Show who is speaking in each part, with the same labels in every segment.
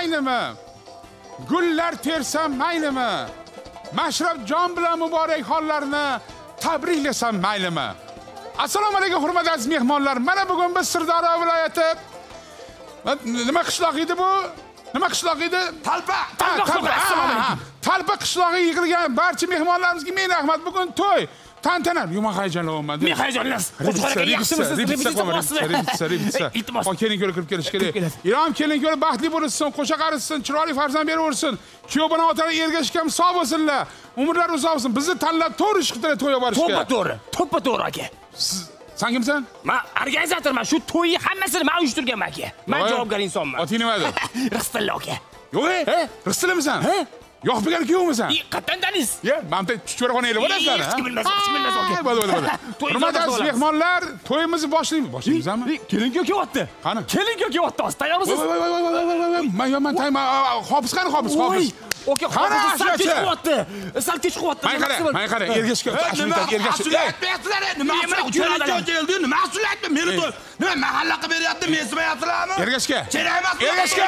Speaker 1: maylimi? Gullar tersam maylimi? Mashrabjon bilan muborak hollarni tabriklasam maylimi? Assalomu alaykum hurmatli aziz mehmonlar. Mana bugun biz Sirdaryo viloyati nima qishloq edi bu? Nima qishloq edi?
Speaker 2: Talpa.
Speaker 1: Talpa qishlog'iga yig'ilgan barcha mehmonlarimizga ming rahmat. Bugun to'y. Tantana. Yomon hayajonlanman.
Speaker 3: Men hayajonlanasiz.
Speaker 1: Repetitsiya.
Speaker 3: Iltimos.
Speaker 1: Kelin ko'rib kirib kelish kerak. Irom kelin ko'rib baxtli bo'lsin, qo'sha qarissin, chiroyli farzand beraversin. Kuyov bilan otalar ergashgan sog' bo'lsinlar. Umrlar uzoq bo'lsin. Bizni tanlab to'g'ri ish qilib to'yga borishga.
Speaker 3: To'ppa-to'g'ri aka.
Speaker 1: Sen kimsan?
Speaker 3: Men organizatorman. Shu to'yni hammasini men uyushtirganman aka. Men javobgar insonman.
Speaker 1: Oting nima edi?
Speaker 3: Ristilla aka.
Speaker 1: Yo'q, Ristillamisan? Yo'q, bilgan kuyovmisan?
Speaker 3: Qatdan taniysiz?
Speaker 1: Men cho'raxona eli bo'lasizlar,
Speaker 3: Hech kim bilmas aka.
Speaker 1: Bo'ldi. Hurmatli aziz mehmonlar, to'yimizni boshlaymiz.
Speaker 3: Kelin-kuyov kelyapti.
Speaker 1: Qani?
Speaker 3: Kelin-kuyov kelyapti. Tayyormisiz?
Speaker 1: Men tayma. Hofis qani, hofis.
Speaker 3: Oka, sal kech qilyapti.
Speaker 1: Men qara, ergashga.
Speaker 2: Nima keldi? Nima mas'uliyatmi? Meni to'y. Nima mahalla qilib beryapti? Mensimayapsizlarmi?
Speaker 1: Ergashga.
Speaker 2: Kerak emas.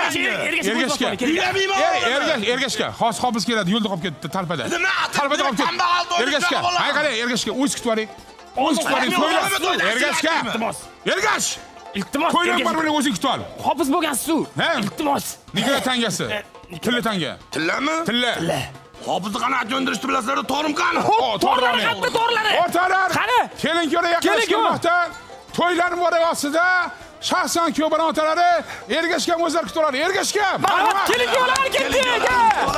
Speaker 1: Ergashga. Hofis keladi, yo'lda qolib ketdi talpada. Talpada qolib ketdi. Ergashga. Men qara, ergashga. O'z kutib oling. Ergashga. Ergash.
Speaker 3: Iltimos.
Speaker 1: To'ylar bilan o'zing kutib ol.
Speaker 3: Hofis bo'lgansiz-ku. Iltimos.
Speaker 1: Nigara tangasi. Tilla tanga.
Speaker 2: Tillami?
Speaker 1: Tilla.
Speaker 2: Hofizni qanot yo'ndirishni bilasizlar, to'rim qani?
Speaker 3: To'rlari qatda to'rlari.
Speaker 1: O'rtalar.
Speaker 3: Qani?
Speaker 1: Kelin-kuyov yaqinlashmoqda. To'ylar muborakosida shaxsan kuyov bilan otalari ergashgan o'zlari kutib oladi. Ergashga.
Speaker 3: Kelin-kuyovlar ketdi aka.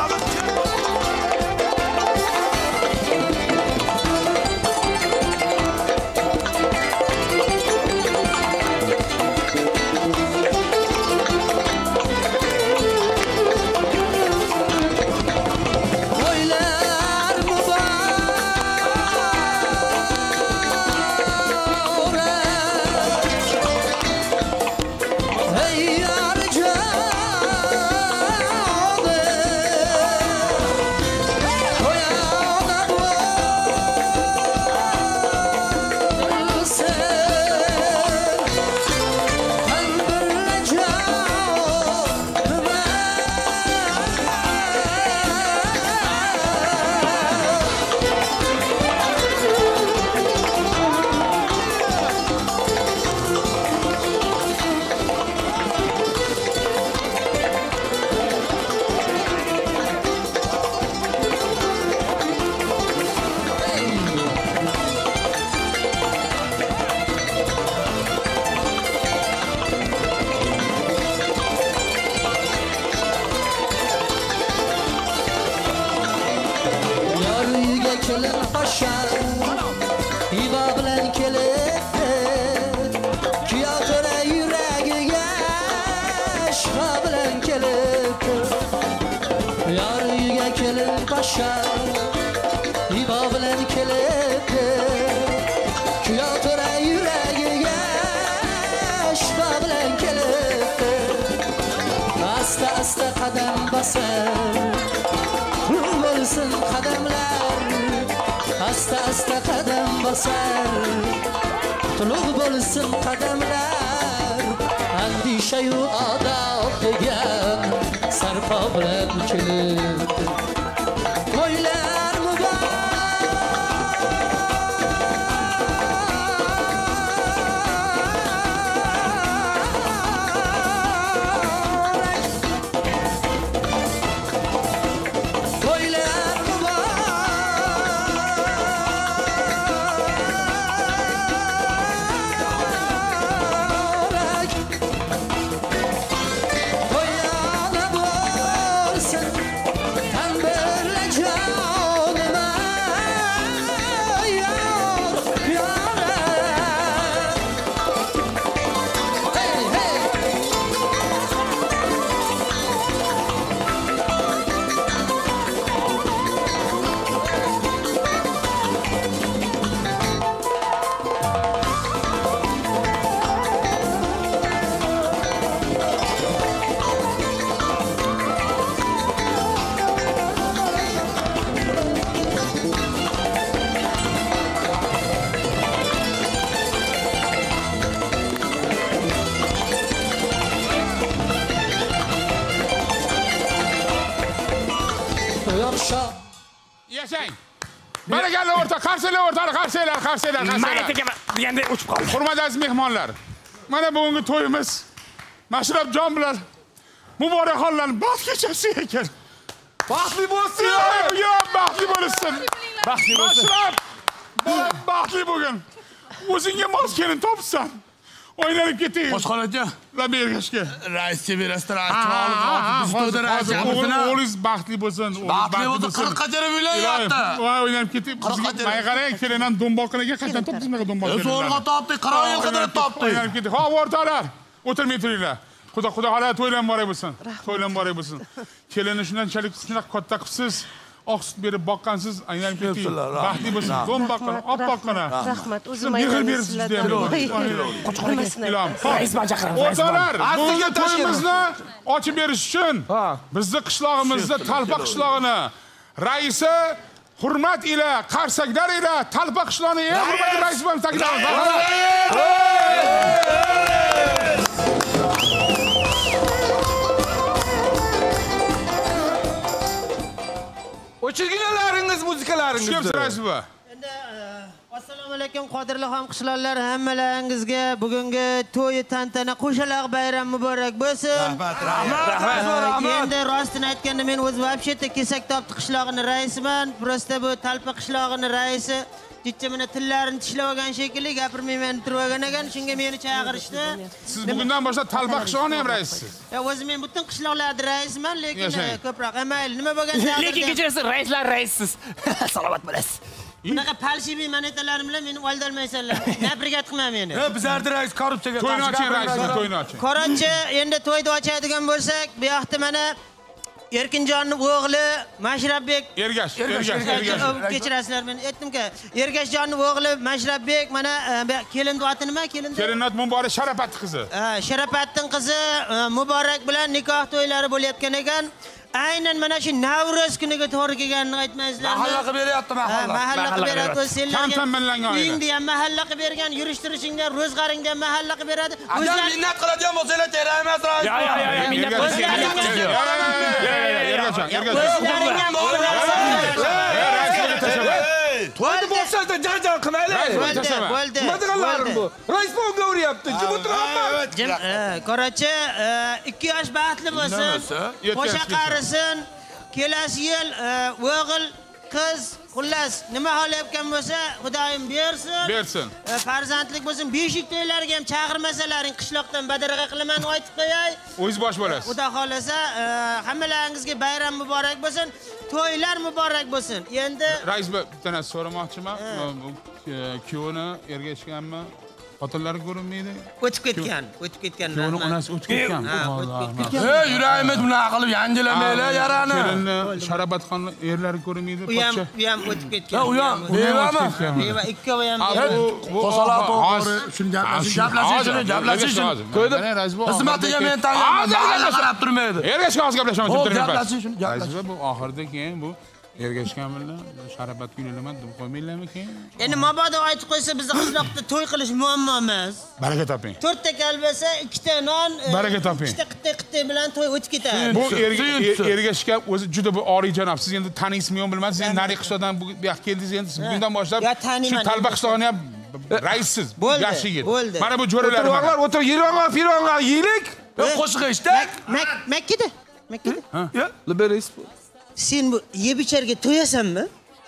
Speaker 4: Asta qadam bosar, bo'lsin qadamlar. Asta qadam bosar, tulug' bo'lsin qadamlar. Andisha-yu odob degan sarpo bilan kelib. To'ylar muborak. to'y oqshom.
Speaker 1: Yashang. Barakalla o'rta, qarshilar o'rtani, qarshilar.
Speaker 3: Maytaga deganda o'chib qoldi.
Speaker 1: Hurmatli aziz mehmonlar, mana bugungi to'yimiz Mashrabjon bilan Muborakxonlarning baxt kechasi ekan.
Speaker 2: Baxtli bo'lsin.
Speaker 1: Yo'q, baxtli bo'lsin.
Speaker 3: Baxtli bo'lsin.
Speaker 1: Mashrab, baxtli bugun. O'zingga mos kelin topsan. O'ynalib keting.
Speaker 2: Qo'shqonacha.
Speaker 1: La bergashga.
Speaker 2: Raisga berasizlar, biz to'yda rais yapsizlar.
Speaker 1: O'g'lingiz baxtli bo'lsin.
Speaker 2: Baxtli bo'lsin, 40 qancha uylanayapti.
Speaker 1: Voy, o'ynab keting. Bizga qarang, kelinam do'mboqinaga qachon topdingiz bunaqa do'mboq?
Speaker 2: Zo'rg'a topdik, 40 yil qidirib topdik.
Speaker 1: O'ynab keting. Xo'p, o'rtoqlar, o'tirmay turinglar. Xudo xola to'ylar muborak bo'lsin. To'ylar muborak bo'lsin. Kelinni shunchalik katta qilibsiz. Oq sut berib boqqansiz, aylanib keting. Baxtli bo'lsin. Do'mboqqina, oppoqqina.
Speaker 5: Rahmat, o'zim aytaman sizlarga.
Speaker 1: Ilom.
Speaker 3: Rais bilan chaqiramiz.
Speaker 1: O'rtoqlar, bugungi to'yimizni ochib berish uchun bizning qishlog'imizda Talpa qishlog'ini raisi hurmat ila, qarsaklar ila Talpa qishlog'ining eng hurmatli raisi bilan taklif.
Speaker 2: O'chirginalaringiz, muzikalaringiz.
Speaker 1: Kimsiz raisi bu?
Speaker 5: Endi assalomu alaykum qodirli ham qishloqlar hammalaringizga bugungi to'y tantana qo'shalaq bayram muborak bo'lsin.
Speaker 2: Rahmat.
Speaker 5: Endi rostini aytganda men o'z вообще-то Kesakto'pti qishlog'ining raisiman. Prosta bu Talpa qishlog'ining raisi. Jichchimini tillarini tishlab olgan shekilli gapirmayman turib olgan ekan, shunga meni chaqirishdi.
Speaker 1: Siz bugundan boshlab Talpa qishlog'ining ham raisisiz.
Speaker 5: O'zim men butun qishloqlarning raisiman, lekin ko'proq mayli, nima bo'lgan
Speaker 3: Lekin kechirasiz, raislar raissiz. Salomat bo'lasiz.
Speaker 5: Bunaqa palshiviy monetalarim bilan meni oldolmaysanlar. Naprigat qilma meni.
Speaker 2: Bizlarni rais korrupsiyaga
Speaker 1: To'yni oching, raisni to'yni oching.
Speaker 5: Qorachi, endi to'yni ochadigan bo'lsak, bu yoqda mana Erkinjonning o'g'li Mashrabbek
Speaker 1: Ergash.
Speaker 5: Kechirasizlar, men aytdim-ku, Ergashjonning o'g'li Mashrabbek mana kelinning oti nima?
Speaker 1: Kelinat Muborak Sharapatning qizi.
Speaker 5: Sharapatning qizi Muborak bilan nikoh to'ylari bo'layotgan ekan. Aynan mana shu Navro'z kuniga to'g'ri kelganini aytmaysizlarmi?
Speaker 2: Mahalla qilib beryapti, mahalla.
Speaker 5: Mahalla qilib beryapti. Senlarga
Speaker 1: Kam-kammanlangan oila.
Speaker 5: uyingda ham mahalla qilib bergan, yurishtirishingda, ro'zg'aringda ham mahalla qilib beradi.
Speaker 2: Agar minnat qiladigan bo'lsanglar, kerak emas rais.
Speaker 3: Yo, minnat
Speaker 2: To'yni bo'lsa-da jar qilmaylik.
Speaker 5: Bo'ldi.
Speaker 2: Nima deganlaring bu? Rais bunga uryapti. Jim o'tiribman.
Speaker 5: Qorachi 2 yosh baxtli bo'lsin. Qo'sha qarisin. Kelasi yil o'g'il, qiz, xullas nima xohlayotgan bo'lsa, Xudoyim bersin. Farzandlik bo'lsin. Beshik to'ylariga ham chaqirmasalaring, qishloqdan badarg'a qilaman aytib qo'yay.
Speaker 1: O'zingiz bosh bo'lasiz.
Speaker 5: Xudo xolasa, hammalaringizga bayram muborak bo'lsin. To'ylar muborak bo'lsin. Endi
Speaker 1: rais bitta narsa so'ramoqchiman. Kuyovni ergashganmi? Xotinlari ko'rinmaydi.
Speaker 5: o'tib ketgan.
Speaker 1: Kuyovni onasi o'tib ketgan.
Speaker 2: Yuragimiz bunaqa qilib yangilamaylar yarani.
Speaker 1: Kelinni Sharabatxonning erlari ko'rinmaydi.
Speaker 5: u ham o'tib ketgan.
Speaker 2: U ham bevami?
Speaker 5: Beva ikkovi ham.
Speaker 2: Qo'salar to'g'ri. Shuni gaplashish. To'yda xizmatiga men tayyorman. Qarab turmaydi.
Speaker 1: Ergashgan hozir gaplashaman.
Speaker 2: Gaplashish shuni.
Speaker 1: Rais bu oxirida keyin bu ergashgan bilan Sharabat kuylaman deb qo'ymaylarmi keyin?
Speaker 5: Endi mabodo aytib qo'ysa bizni qishloqda to'y qilish muammo emas.
Speaker 1: Baraka toping.
Speaker 5: 4 ta kalbasa, 2 ta non,
Speaker 1: Baraka toping.
Speaker 5: 2 ta qitta bilan to'y o'tib ketadi.
Speaker 1: Bu ergashgan o'zi juda bir oliyjanob. Siz endi taniysizmi yo'q bilmayman. Siz nari qishloqdan bu yoqqa keldingiz, endi bugundan boshlab shu Talpa qishlog'ini ham raisiz. Yaxshi yigit. Mana bu jo'ralar mana.
Speaker 2: O'tir, yironga yilik. Qo'shiq eshitdik.
Speaker 5: Makkada.
Speaker 2: Liberis.
Speaker 5: Sen bu yebicharga to'yasanmi?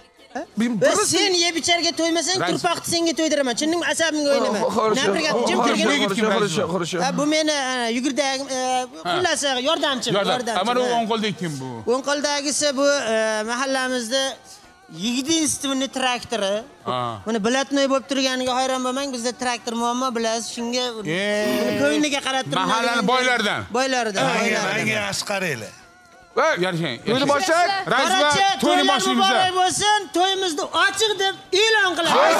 Speaker 5: Sen yebicharga to'ymasang, turpoqni senga to'ydiraman. Tushundingmi? Asabingga o'ynama. Napriga jim turgan. Bu meni yugurdagi xullas yordamchim.
Speaker 1: Mana u o'ng qo'ldagi kim bu?
Speaker 5: O'ng qo'ldagisi bu mahallamizda Yigidinstvenniy traktori. Mana bilatnoy bo'lib turganiga hayron bo'lmang, bizda traktor muammo bilasiz, shunga ko'ngliga qarab turgan.
Speaker 1: Mahallaning boylaridan.
Speaker 2: Menga yaxshi qaranglar.
Speaker 1: Yarashing.
Speaker 2: To'yni boshlak.
Speaker 1: Rais va to'yni boshlaymiz.
Speaker 5: Muborak bo'lsin. To'yimizni ochiq deb e'lon qilamiz.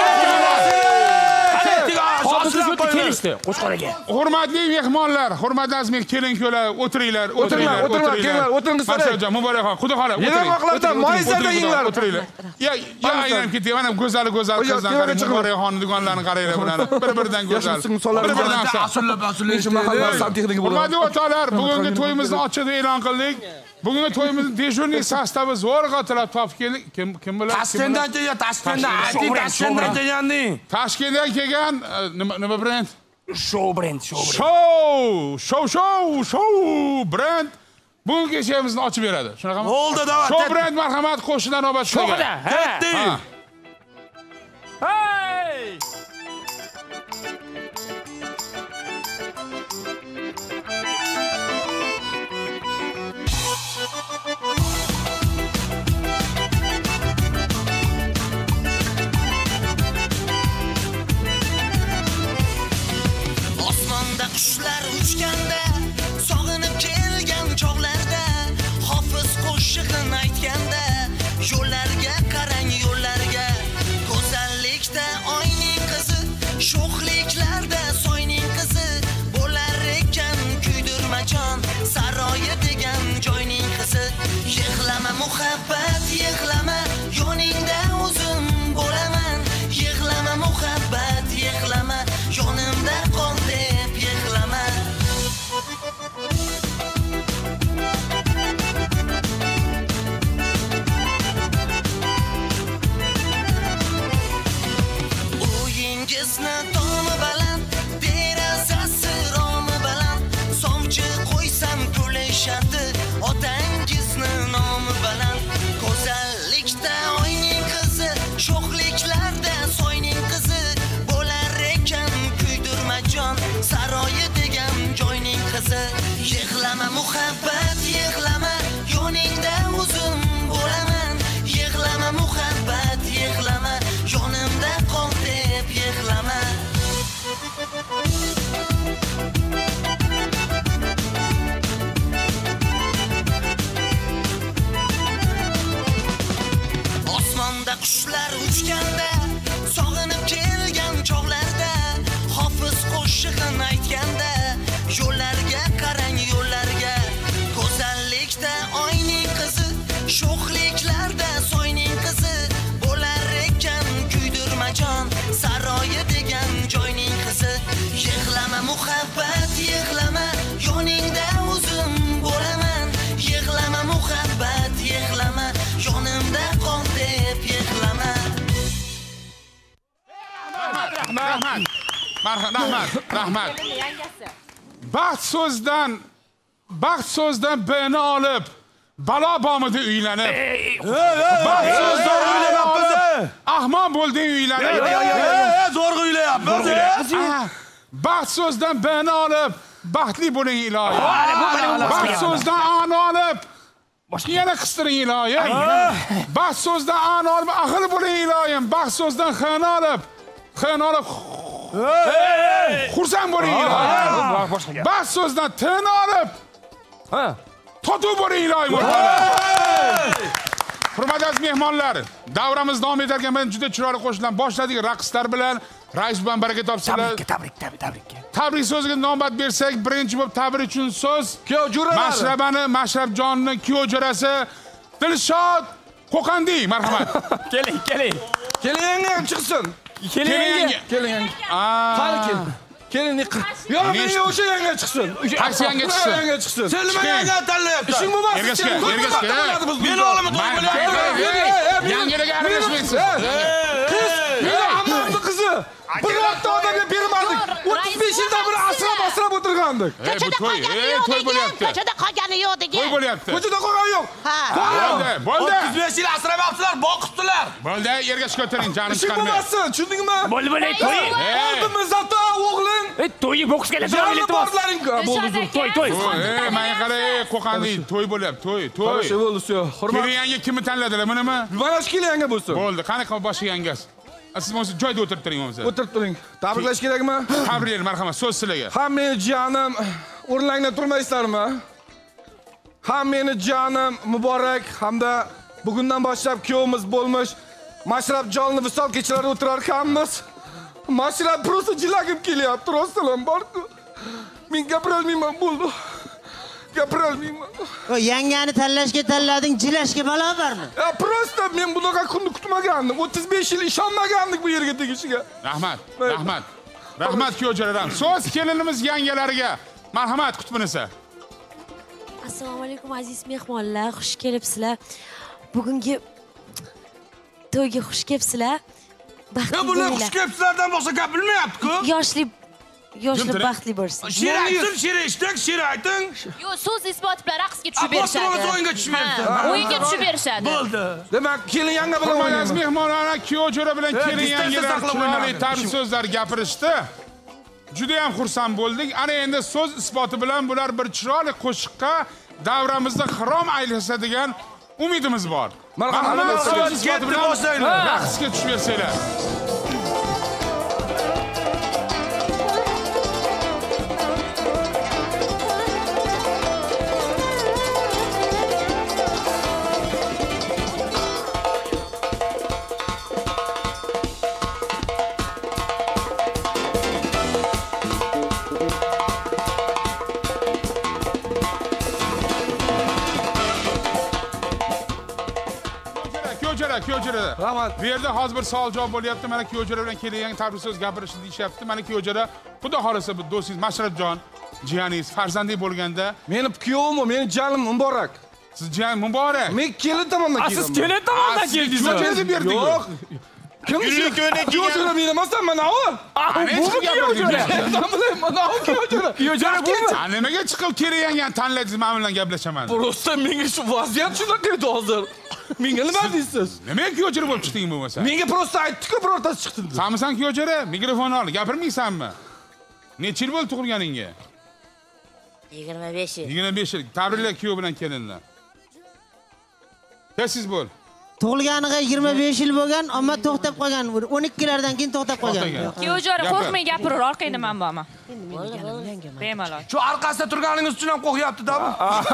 Speaker 3: kelishdi Qo'shqoraga.
Speaker 1: Hurmatli mehmonlar, hurmatli aziz kelin-kuylar, o'tiringlar. Mashallah, muborakxon. Xudo xola,
Speaker 2: o'tiring. Moyizada yinglar.
Speaker 1: O'tiringlar. Ya, aylanib ketyapman. Mana go'zal qizdan qarang, muborakxon dugonlarini qaranglar bularni. Bir-biridan go'zal. Bir-biridan
Speaker 2: asullar.
Speaker 1: Hurmatli o'rtoqlar, bugungi to'yimizni ochiq deb e'lon qildik. Bugungi to'yimizning dejurniy sostavi zo'rg'a tilab topib keldik. Kim bilan?
Speaker 2: Toshkentdan kelgan, Toshkentdan kelganding.
Speaker 1: Toshkentdan kelgan nima brend?
Speaker 3: Show brand.
Speaker 1: Show brend. Bugun kechamizni ochib beradi. Shunaqami?
Speaker 2: Bo'ldi, davat.
Speaker 1: Show brend marhamat qo'shnilar navbatchiga.
Speaker 3: Sho'da.
Speaker 2: Ketdik.
Speaker 3: Hey!
Speaker 6: Osmonda qushlar uchganda, sog'inib kelgan chog'larda, hofiz qo'shig'in aytganda, yo'llarga qarang, yo'llarga. Go'zallikda oyning qizi, sho'xliklarda soyning qizi, bo'lar ekan kuydirmajon, saroyi degan joyning qizi. Yig'lama muhabbat, yig'lama, yoningda o'zim bo'laman. Yig'lama muhabbat, yig'lama, yonimda qol deb yig'lama. Uyingizni tomi baland, derazasi romi baland, sovchi qo'ysam kulishadi, otangizni nomi baland. Go'zallikda oyning qizi, sho'xliklarda soyning qizi, bo'lar ekan kuydirmajon, saroyi degan joyning qizi. Yig'lama muhabbat, yig'lama, yoningda o'zim bo'laman. Yig'lama muhabbat, yig'lama, yonimda qol deb yig'lama. Osmonda qushlar uchganda, sog'inib kelgan chog'larda, hofiz qo'shig'in aytganda, yo'llarga qarang, yo'llarga. Go'zallikda oyning qizi, sho'xliklarda soyning qizi, bo'lar ekan kuydirmajon, saroyi degan joyning qizi. Yig'lama muhabbat, yig'lama, yoningda o'zim bo'laman. Yig'lama muhabbat, yig'lama, yonimda qol deb yig'lama.
Speaker 1: Rahmat. Baxt so'zdan beni olib, balo bomida uylanib. Baxt so'zdan uylanib, ahmon bo'lding uylanib.
Speaker 2: Zo'rg'a uylayapmiz.
Speaker 1: Baxt so'zdan beni olib, baxtli bo'ling iloyim. Baxt so'zdan ani olib, yana qistiring iloyim. Baxt so'zdan ani olib, ahil bo'ling iloyim. Baxt so'zdan xina olib, xursand bo'ling iloyim. Baxt so'zdan tin olib, totuv bo'ling iloyim. Hurmatli aziz mehmonlar, davramiz davom etar ekan, men juda chiroyli qo'shiqlar boshladik, raqslar bilan. Rais bilan baraka topsinlar.
Speaker 3: Tabrik.
Speaker 1: Tabrik so'ziga navbat bersak, birinchi bo'lib tabrik uchun so'z Mashrabani, kuyov jo'rasi Dilshod Qo'qandiy, marhamat.
Speaker 3: Keling.
Speaker 2: Keling ham chiqsin.
Speaker 3: Keling.
Speaker 2: Qani kel. Keling. Yo, menga o'sha yanga chiqsin.
Speaker 1: Qaysi yanga chiqsin?
Speaker 2: Sen nima yanga tanlayapsan?
Speaker 1: Ishing bo'lmasa, ergashga.
Speaker 2: Men o'g'limni to'y bo'lyapti.
Speaker 1: Yangilarga aralashmaysiz.
Speaker 2: Meni ammamning qizi. Birorta odamga bermadik. 35 yildan beri asrab o'tirgandik.
Speaker 1: Bu to'y bo'lyapti.
Speaker 7: Ko'chada qolgani yo'q degan.
Speaker 1: To'y bo'lyapti.
Speaker 2: Ko'chada qolgani yo'q.
Speaker 1: Bo'ldi.
Speaker 2: 35 yil asrabapsizlar, boqibdilar.
Speaker 1: Bo'ldi, ergashga o'tiring, jonim
Speaker 2: Ishing
Speaker 1: chiqarmay.
Speaker 2: bo'lmasin, tushundingmi?
Speaker 3: Bo'ldi, to'y.
Speaker 2: Oldimiz zato o'g'lim.
Speaker 3: To'yi boksga keladi. To'y.
Speaker 1: Menga qara, Qo'qandiy to'y bo'lyapti, to'y.
Speaker 2: Shu bo'ldi. Hurmat.
Speaker 1: Keling yanga kimni tanladilar, bunimi?
Speaker 2: Mana shu keling yanga bo'lsin.
Speaker 1: Bo'ldi, qanaqa boshqa yangasi? Siz bo'lsa joyda o'tirib turing o'zi.
Speaker 2: O'tirib turing. Tabriklash kerakmi?
Speaker 1: Tabriklar, marhamat, so'z sizlarga.
Speaker 2: Hammani jonim, o'rningdan turmaysizlarmi? Hammani jonim muborak hamda bugundan boshlab kuyovimiz bo'lmish Mashrabjonni visol kechalari o'tirar ekanmiz. Mashrab просто jilagim kelyapti, rostdan borku. Men gapirolmayman, bo'ldi. Gapirolmayman.
Speaker 5: Yangani tanlashga tanlading, jilashga balo bormi?
Speaker 2: Просто men bunaqa kunni kutmagandim. 35 yil ishonmagandik bu yerga tegishiga.
Speaker 1: Rahmat kuyovjo'ralar. So'z kelinimiz yangalariga. Marhamat, qutbinisi.
Speaker 7: Assalomu alaykum aziz mehmonlar, xush kelibsizlar. Bugungi to'yga xush kelibsizlar.
Speaker 2: Ya bular xush kelibsizlardan boshqa gap bilmayapti-ku.
Speaker 7: Yoshli baxtli bo'lsin.
Speaker 2: She'r ayting, she'r eshitdik, she'r ayting.
Speaker 8: Yo, so'z isbot bilan raqsga tushib berishadi.
Speaker 2: O'yinga tushib berishadi.
Speaker 8: O'yinga tushib berishadi.
Speaker 2: Bo'ldi.
Speaker 1: Demak, kelin yanga bilan aziz mehmonlar, kuyov jo'ra bilan kelin yangalar chiroyli ta'rif so'zlar gapirishdi. Juda ham xursand bo'ldik. Ana endi so'z isboti bilan bular bir chiroyli qo'shiqqa davramizda xirom aylasa degan umidimiz bor.
Speaker 2: Marhamat, so'z isboti bilan boshlaylik.
Speaker 1: Raqsga tushib bersanglar. Kuyovjo'ra. Rahmat. Bu yerda hozir bir savol javob bo'lyapti. Mana kuyovjo'ra bilan kelgan tabrik so'z gapirishni deyapti. Mana kuyovjo'ra, Xudo xolasa bu do'stingiz Mashrabjon, jiyaningiz farzandli bo'lganda,
Speaker 9: meni kuyovim, meni janim muborak.
Speaker 1: Siz jiyan muborak.
Speaker 9: Men kelin tomondan keldim.
Speaker 3: Siz kelin tomondan keldingiz.
Speaker 1: Kuyovjo'ra berdik.
Speaker 9: Yo'q. Kim kuyovjo'ra beramasdan mana u.
Speaker 1: Bu kuyovjo'ra.
Speaker 9: Mana u kuyovjo'ra.
Speaker 3: Kuyovjo'ra bu.
Speaker 1: Nimaga chiqib kelgan tanladingiz, men bilan gaplashaman.
Speaker 9: Prosta menga shu vaziyat shunaqa edi hozir. Menga nima deysiz?
Speaker 1: Nimaga kuyovjo'ra bo'lib chiqding bo'lmasa?
Speaker 9: Menga prosta aytdi-ku, birortasi chiqdi.
Speaker 1: Sanmisan kuyovjo'ra? Mikrofonni ol, gapirmaysanmi? Necha yil bo'ldi tug'ilganingga?
Speaker 7: 25 yil.
Speaker 1: 25 yil. Tabriklar kuyov bilan kelinlar. Tez bo'l.
Speaker 5: Tug'ilganiga 25 yil bo'lgan, ammo to'xtab qolgan. 12 lardan keyin to'xtab qolgan.
Speaker 8: Kuyovjo'ra qo'rqmay gapirur, orqangda men borman. Bemalol.
Speaker 2: Shu orqasida turganingiz uchun ham qo'rqyapti-da bu.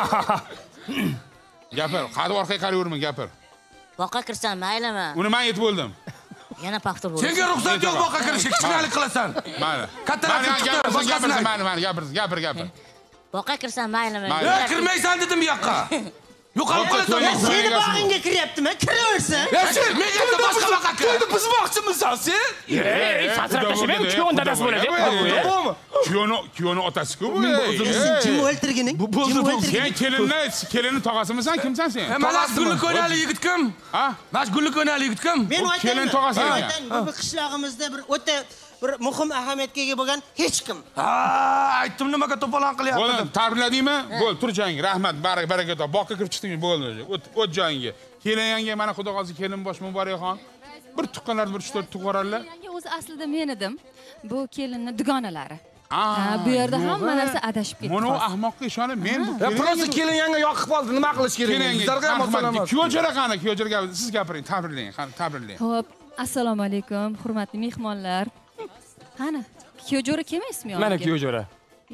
Speaker 1: Gapir, qadi orqaga qaraverma, gapir.
Speaker 7: Boqqa kirsam maylimi?
Speaker 1: Uni men aytib bo'ldim.
Speaker 7: Yana paxta bo'ldi.
Speaker 2: Senga ruxsat yo'q boqqa kirishga, kichkinalik qilasan.
Speaker 1: Mayli.
Speaker 2: Kattalar
Speaker 1: gapirsin, mayli, gapir.
Speaker 7: Boqqa kirsam maylimi?
Speaker 2: Yo'q, kirmaysan dedim bu yoqqa. Yo'qolib qolasan.
Speaker 5: Seni bog'ingga kiryaptimi? Kiraversin.
Speaker 2: Men endi boshqa boqqa kir.
Speaker 9: To'yni buzmoqchimisan sen?
Speaker 3: Fatraqashib kuyovning dadasi bo'ladi.
Speaker 1: Kuyovning otasi-ku bu.
Speaker 5: Jim o'ltirgining.
Speaker 1: Sen kelinni tog'asimisan? Kimsan sen?
Speaker 2: Mana gulli ko'nali yigit kim?
Speaker 1: Ha?
Speaker 2: Mana gulli ko'nali yigit kim?
Speaker 5: Men aytaman.
Speaker 1: Kelin tog'asi ekan.
Speaker 5: Bu qishlog'imizda bir o'ta bir muhim ahamiyatga ega bo'lgan hech kim.
Speaker 2: Ha, aytdim nimaga to'polon qilyapti.
Speaker 1: Bo'ldi, tabrikladingmi? Bo'l, tur joyingga. Rahmat, baraka top. Boqqa kirib chiqding, bo'ldi. O't joyingga. Kelin yanga mana Xudo xolasa kelin bosh muborakxon. Bir tuqqanlarni bir 3-4 tug'vorarlar.
Speaker 10: Yanga o'zi aslida men edim. Bu kelinning dugonalari.
Speaker 1: Ha,
Speaker 10: bu yerda hamma narsa adashib ketdi.
Speaker 1: Mana ahmoqqa ishonib, men bu
Speaker 9: prosta kelin yanga yoqib qoldi. Nima qilish kerak? Bizlarga ham oson.
Speaker 1: Kuyovjo'ra qani? Kuyovjo'ra siz gapiring, tabriklang, tabriklang.
Speaker 10: Xo'p, assalomu alaykum, hurmatli mehmonlar. Qani, kuyovjo'ra kim ismi yo'q?
Speaker 3: Mana kuyovjo'ra.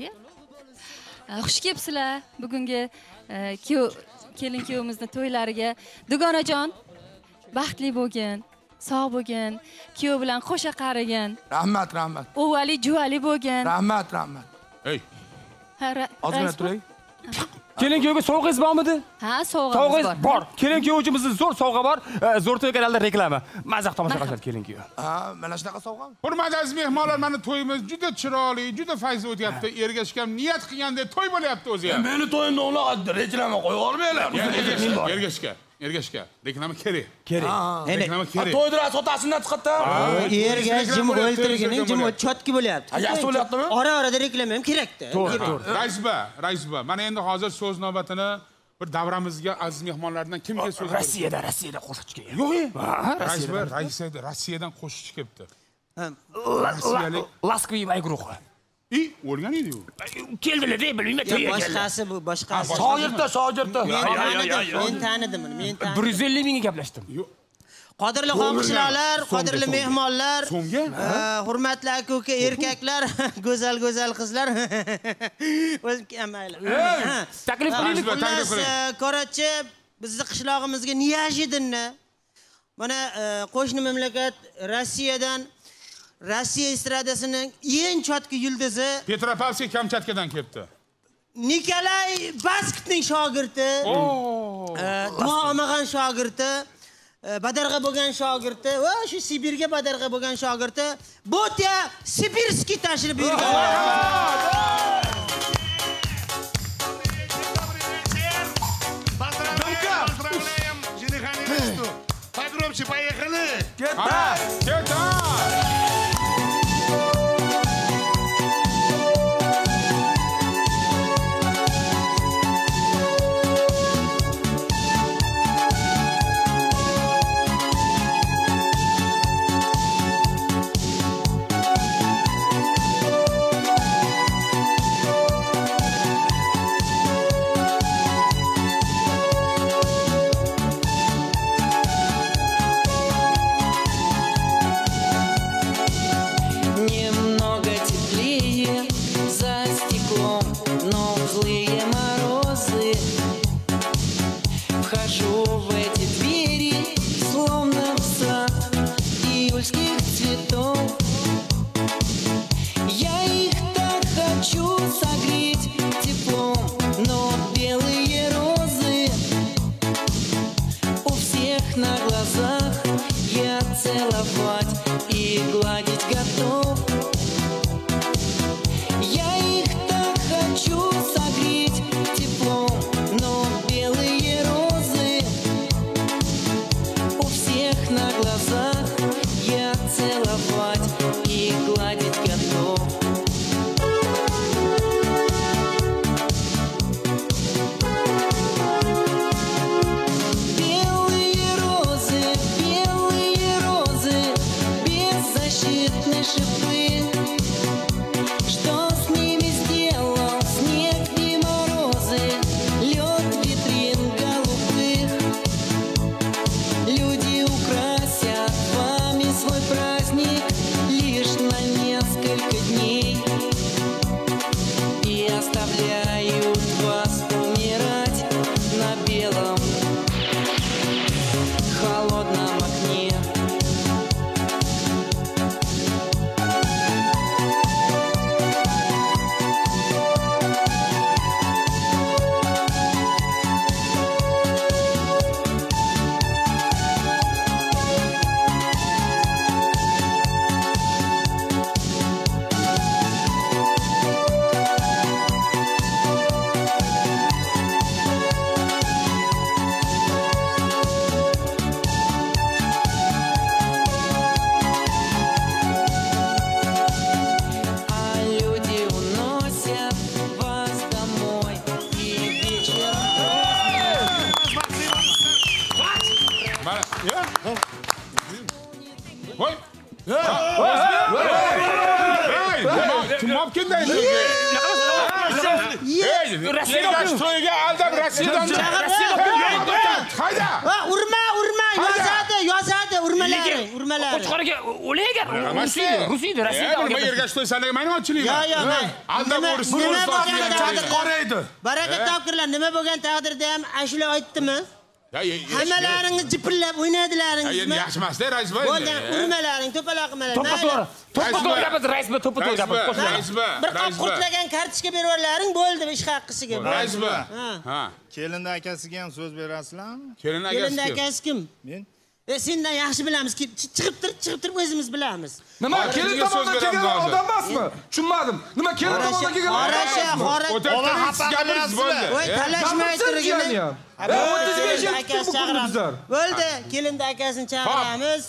Speaker 10: Xush kelibsizlar. Bugungi kelin kuyovimizning to'ylariga. Dugonajon, baxtli bo'lgin, sog' bo'lgin, kuyov bilan qo'sha qaragin.
Speaker 2: Rahmat.
Speaker 10: O'vali, juvali bo'lgin.
Speaker 2: Rahmat.
Speaker 1: Ey.
Speaker 2: Ozgina turay.
Speaker 3: Kelin kuyovga sovg'ingiz bormidi?
Speaker 10: Ha, sovg'amiz
Speaker 3: bor. Kelin kuyov uchun bizning zo'r sovg'a bor. Zo'r to'y kanalida reklama. Mazax tomosha qiladi kelin kuyov.
Speaker 2: Ha, mana shunaqa sovg'ami?
Speaker 1: Hurmatli aziz mehmonlar, mana to'yimiz juda chiroyli, juda fayzli o'tyapti. Ergashgan niyat qilgandek to'y bo'lyapti o'zi ham.
Speaker 2: Meni to'yimni unaqa reklama qo'yib olmaylar.
Speaker 1: Ergashga. Reklama kerak.
Speaker 2: Reklama kerak. To'ydiras otasidan chiqadi.
Speaker 5: Ergash jim o'ltirgining jim chotki bo'lyapti.
Speaker 2: Yaxshi bo'lyaptimi?
Speaker 5: Ora-orada reklama ham kerakda.
Speaker 1: To'g'ri. Raisba. Mana endi hozir so'z navbatini bir davramizga aziz mehmonlardan kimga so'z
Speaker 3: Rossiyada qo'shiqchi kelgan.
Speaker 1: Yo'q, Rossiyadan qo'shiqchi kelibdi.
Speaker 3: Rossiyalik Laskviy guruhi.
Speaker 1: O'lgan edi-ku.
Speaker 3: Keldilar-da, bilmayman, to'yga keldi.
Speaker 5: Boshqasi bu, boshqasi.
Speaker 2: Shoirda.
Speaker 5: Men tanidim uni,
Speaker 3: 150 mingga gaplashdim.
Speaker 5: Qadrli xonqishloqlar, qadrli mehmonlar, hurmatli aka-uka, erkaklar, go'zal qizlar. O'zim mayli.
Speaker 3: Taklif qiling.
Speaker 5: Korachi bizning qishlog'imizga Niyazhidinni mana qo'shni mamlakat Rossiya estradasining eng chotki yulduzi
Speaker 1: Petropavlsk Kamchatkadan kelibdi.
Speaker 5: Nikolay Baskitning shogirdi. Duo olmagan shogirdi. Badarg'a bo'lgan shogirdi va shu Sibirga badarg'a bo'lgan shogirdi Botya Sibirskiy tashrif buyurgan.
Speaker 2: вообще, поехали!
Speaker 1: Keta!
Speaker 5: Baraka topkirlar, nima bo'lgan taqdirda ham ashula aytdimi? Hammalaringiz jipillab o'ynadilaringizmi?
Speaker 1: Yaxshi emas-da, rais boy.
Speaker 5: Bo'ldi, urmalaring, to'paloq qilmalar.
Speaker 3: To'ppa-to'g'ri gapimiz, rais boy, to'ppa-to'g'ri gapimiz.
Speaker 1: Rais boy.
Speaker 5: Bir qop qurtlagan kartochka berib yuborlaring, bo'ldi ish haqqisiga.
Speaker 1: Rais boy. Ha.
Speaker 2: Kelinning akasiga ham so'z berasizlarmi?
Speaker 5: Kelinning akasi kim? Men. Sendan yaxshi bilamiz. Chiqib turib o'zimiz bilamiz.
Speaker 9: Nima kelin tomonidan kelgan odam emasmi? Tushunmadim. Nima kelin tomonidan kelgan odam emasmi?
Speaker 1: O'ta gapirasiz bo'ldi.
Speaker 5: Voy, talashmay turgani.
Speaker 9: 35 yil kutib bizlar.
Speaker 5: Bo'ldi, kelinda akasini chaqiramiz.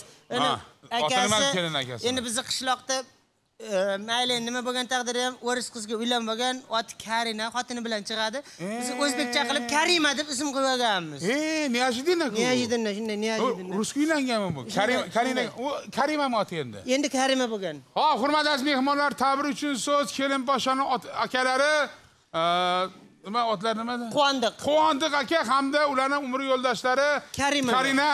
Speaker 5: Akasi. Endi bizni qishloqda mayli nima bo'lgan taqdirda ham o'ris qizga uylanmagan, oti Karina, xotini bilan chiqadi. Biz o'zbekcha qilib Karima deb ism qo'yganmiz.
Speaker 1: Niyazidin-ku.
Speaker 5: Niyazidin, shunday Niyazidin.
Speaker 1: Rusga uylanganmi bu? Karima oti endi.
Speaker 5: Endi Karima bo'lgan.
Speaker 1: Ha, hurmatli aziz mehmonlar, tabrik uchun so'z kelin poshshaning akalari nima otlar nimada? Quvondiq aka hamda ularning umr yo'ldoshlari Karina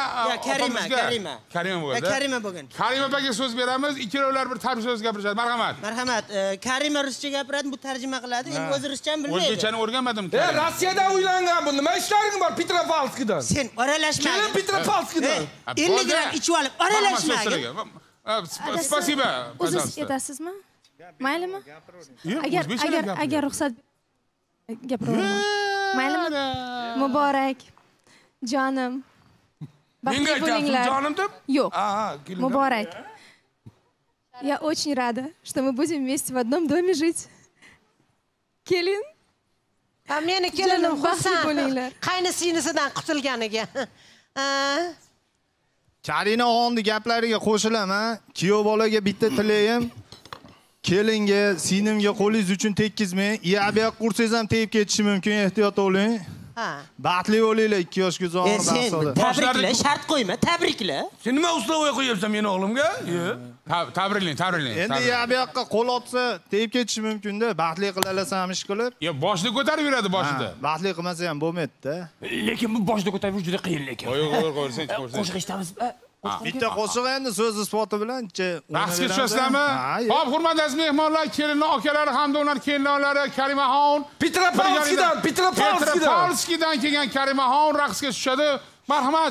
Speaker 1: bo'lgan. Karima opaga so'z beramiz. Ikkovlar bir tabrik so'z gapirishadi. Marhamat.
Speaker 5: Marhamat. Karima ruscha gapiradi, bu tarjima qiladi. Endi o'zi ruscha ham bilmaydi.
Speaker 1: O'zbekchani o'rganmadim.
Speaker 9: Rossiyada uylangan bu. Nima ishlaring bor Petropavlskidan?
Speaker 5: Sen aralashma.
Speaker 9: Kelin Petropavlskidan.
Speaker 5: 50 gram ichib olib aralashma.
Speaker 1: Spasiba.
Speaker 10: O'zingiz yetasizmi? Maylimi? Agar ruxsat gapiraman. Maylimi? Muborak. Jonim.
Speaker 9: Menga aytyapsiz jonim deb?
Speaker 10: Yo'q. Muborak. Я очень рада, что мы будем вместе в одном доме жить. Kelin.
Speaker 11: Meni kelinim xursand. Qayni sinisidan qutulganiga.
Speaker 12: Karina og'amning gaplariga qo'shilaman. Kuyov bolaga bitta tilayim. Kelinga, sinimga qo'lingiz uchun tekkizmang. Iyabiyoq qursangiz ham tegib ketishi mumkin, ehtiyot bo'ling.
Speaker 11: Ha.
Speaker 12: Baxtli bo'linglar 2 yoshga zo'g'ir bahsida.
Speaker 5: Tabrikla, shart qo'yma, tabrikla.
Speaker 2: Sen nima uslovga qo'yapsan meni o'g'limga?
Speaker 1: Tabriklang.
Speaker 12: Endi iyabiyoqqa qo'l otsa tegib ketishi mumkin-da. Baxtli qilasan ish qilib.
Speaker 1: Yo, boshni ko'tarib yuradi boshida.
Speaker 12: Baxtli qilmasa ham bo'lmaydi-da.
Speaker 3: Lekin bu boshni ko'tarib juda qiyin lekin.
Speaker 1: Qo'ying.
Speaker 3: Qo'shiq eshitamiz.
Speaker 12: Bitta qo'shiq endi so'z isboti bilan-chi.
Speaker 1: Raqsga tushasizlarmi? Xo'p, hurmatli aziz mehmonlar, kelinlar, akalari hamda ular kelinlari Karimaxon Petropavlskidan kelgan Karimaxon raqsga tushadi. Marhamat,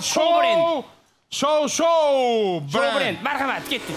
Speaker 1: show.
Speaker 3: Brend, marhamat, ketdik.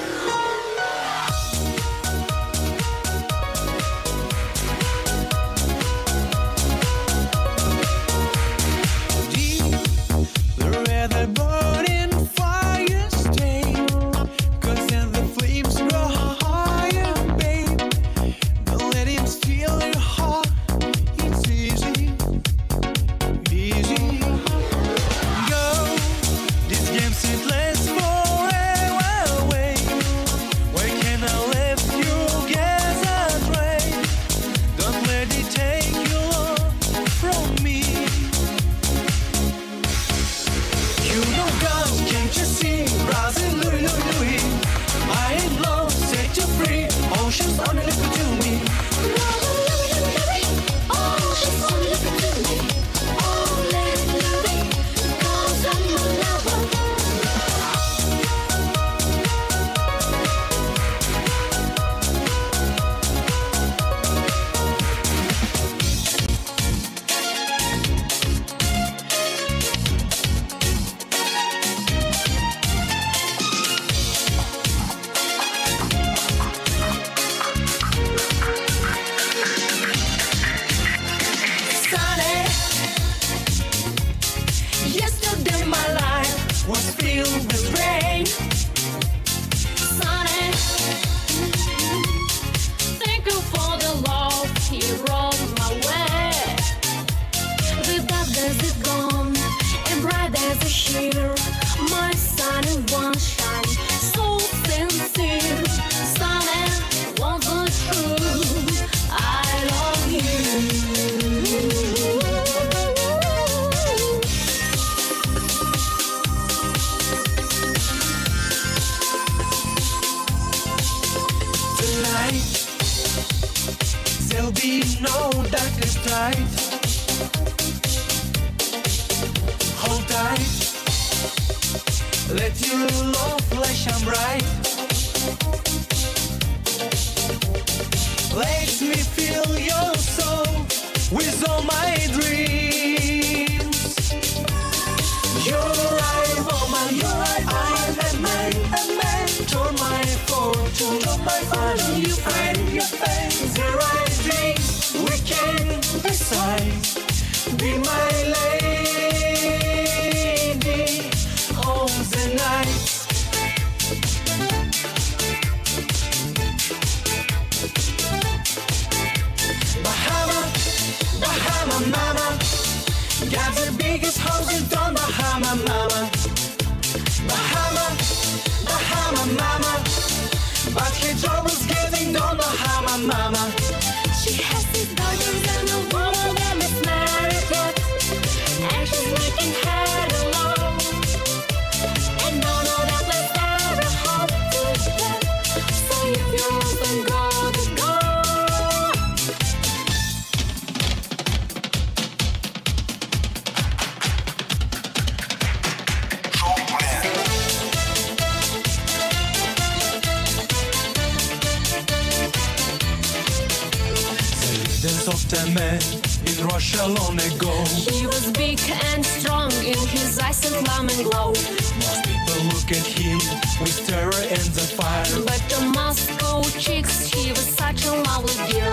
Speaker 13: He was big and strong in his eyes and flaming glow.
Speaker 14: Most people look at him with terror and the fire.
Speaker 13: But the Moscow chicks, she was such a lovely girl.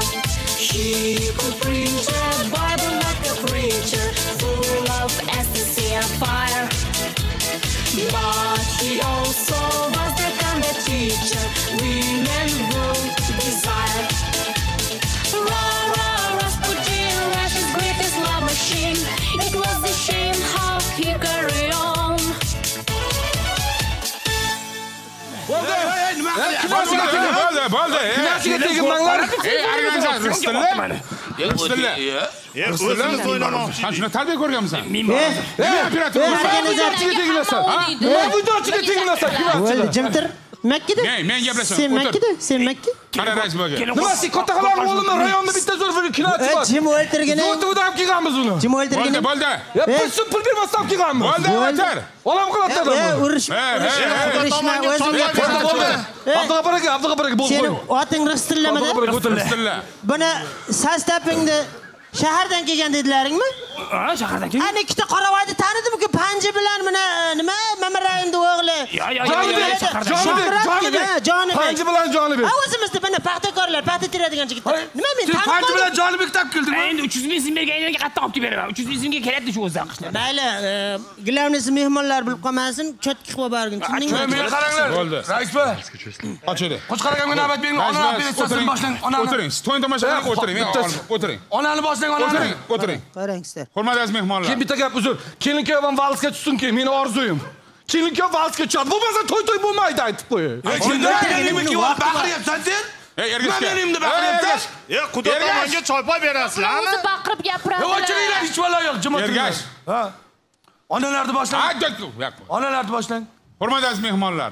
Speaker 13: She could preach a Bible like a preacher, full of ecstasy and fire. But she also was the kind of teacher women would desire. Rasputin, Russia's greatest love machine. It was a shame how he carried on.
Speaker 1: bo'ldi.
Speaker 9: Kinochiga tegmanglar.
Speaker 1: Organizator Rustilla. Rustilla.
Speaker 12: O'zimiz o'ylamoqchi.
Speaker 1: Sen shuni tarbiya ko'rganmisan?
Speaker 9: Organizatorchiga teglasan. Nima videochiga teglasan?
Speaker 5: Bo'ldi, jimtir. Makkida?
Speaker 1: Men gaplashim.
Speaker 5: Sen Makkida? Sen Makka?
Speaker 1: Qara rais bo'lgan.
Speaker 9: Nima sen kattalar o'g'limi rayonda bitta zo'r kinochi bor.
Speaker 5: Jim o'ltirgin.
Speaker 9: Zo'rda ham kelganmiz uni.
Speaker 5: Jim o'ltirgin.
Speaker 1: Bo'ldi.
Speaker 9: Pul bermasdan kelganmiz.
Speaker 1: Bo'ldi, o'tir.
Speaker 9: Olam qilatadi.
Speaker 5: Urishma, o'zimga
Speaker 9: Abdug'apar aka bo'ldi.
Speaker 5: Seni oting Rustullamada?
Speaker 1: Rustilla.
Speaker 5: Buni sastapingni shahardan kelgan dedilaringmi?
Speaker 3: Ha, shahardan kelgan.
Speaker 5: Ana ikkita qoravoyni tanidim-ku, panji bilan mana nima Mamarayimning o'g'li. Jonibek.
Speaker 9: Panji bilan Jonibek.
Speaker 5: O'zimizda mana paxtakorlar, paxta teradigan yigitlar. Nima men tanib
Speaker 9: Panji bilan Jonibek tap keldingmi?
Speaker 3: Endi 300 ming so'm berganiga qattiq olib beraman. 300 ming so'mga keladi shu o'zidan qishlar.
Speaker 5: Mayli, gilavnisi mehmonlar bilib qolmasin, cho'tki qilib borgin.
Speaker 9: Men qaranglar.
Speaker 1: Bo'ldi.
Speaker 9: Raisba.
Speaker 1: Ochidi.
Speaker 9: Qo'chqaragamga navbat bering. Ona operatsiyasini boshlang.
Speaker 1: O'tiring. To'y tomosha qilib o'tiring. O'tiring.
Speaker 9: Onani boshlang, onani.
Speaker 1: O'tiring.
Speaker 5: Qarangizlar.
Speaker 1: Hurmatli aziz mehmonlar.
Speaker 9: Keyin bitta gap uzr. Kelin-kuyov ham valsga tushsin-ki, meni orzuyim. Kelin-kuyov valsga tushadi. Bo'lmasa to'y bo'lmaydi aytib qo'y.
Speaker 2: Baqiryapsan sen?
Speaker 1: Ergashga.
Speaker 2: Nima menimni baqiryapsan?
Speaker 12: Xudo tomonga choypoy berasizlarmi?
Speaker 8: O'zi baqirib gapiradi.
Speaker 9: O'chiringlar, hech valo yo'q, jim o'tiringlar.
Speaker 1: Ergash.
Speaker 9: Ha. Onalarni boshlang.
Speaker 1: Yo'q.
Speaker 9: Onalarni boshlang.
Speaker 1: Hurmatli aziz mehmonlar.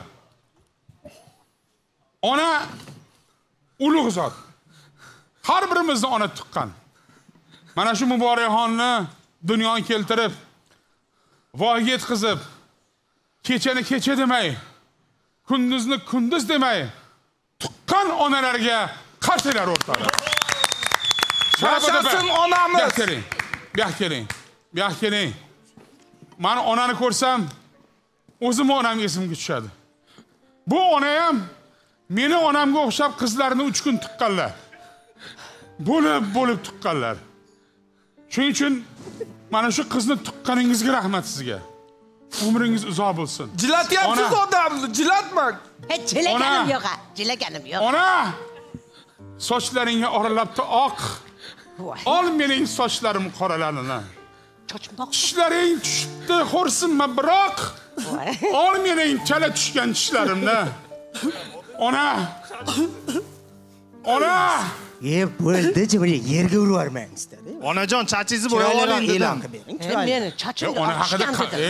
Speaker 1: Ona ulug' zot. Har birimizni ona tuqqan. Mana shu muborakxonni dunyoga keltirib, voyaga yetkazib, kechani kecha demay, kunduzni kunduz demay, tuqqan onalarga qarshilar o'rtoqlar.
Speaker 9: Yashasın onamiz.
Speaker 1: Buyoqqa keling. Men onani ko'rsam, o'zim onam esimga tushadi. Bu ona ham meni onamga o'xshab qizlarni 3 kun tuqqanlar. Bo'lib tuqqanlar. Shuning uchun mana shu qizni tuqqaningizga rahmat sizga. Umringiz uzoq bo'lsin.
Speaker 9: Jilatyapsiz odamni, jilatmang.
Speaker 11: Jilaganim yo'q, jilaganim yo'q.
Speaker 1: Ona, sochlaringga oralabdi oq. Ol mening sochlarim qoralarini. Tishlaring tushibdi, xo'rsinma, biroq ol mening chala tushgan tishlarimni. Ona.
Speaker 5: Bo'ldi, jibri yerga urarman istadi.
Speaker 12: Onajon, chachingizni bo'yab oling dedim.
Speaker 11: Meni chachimga
Speaker 1: ona haqida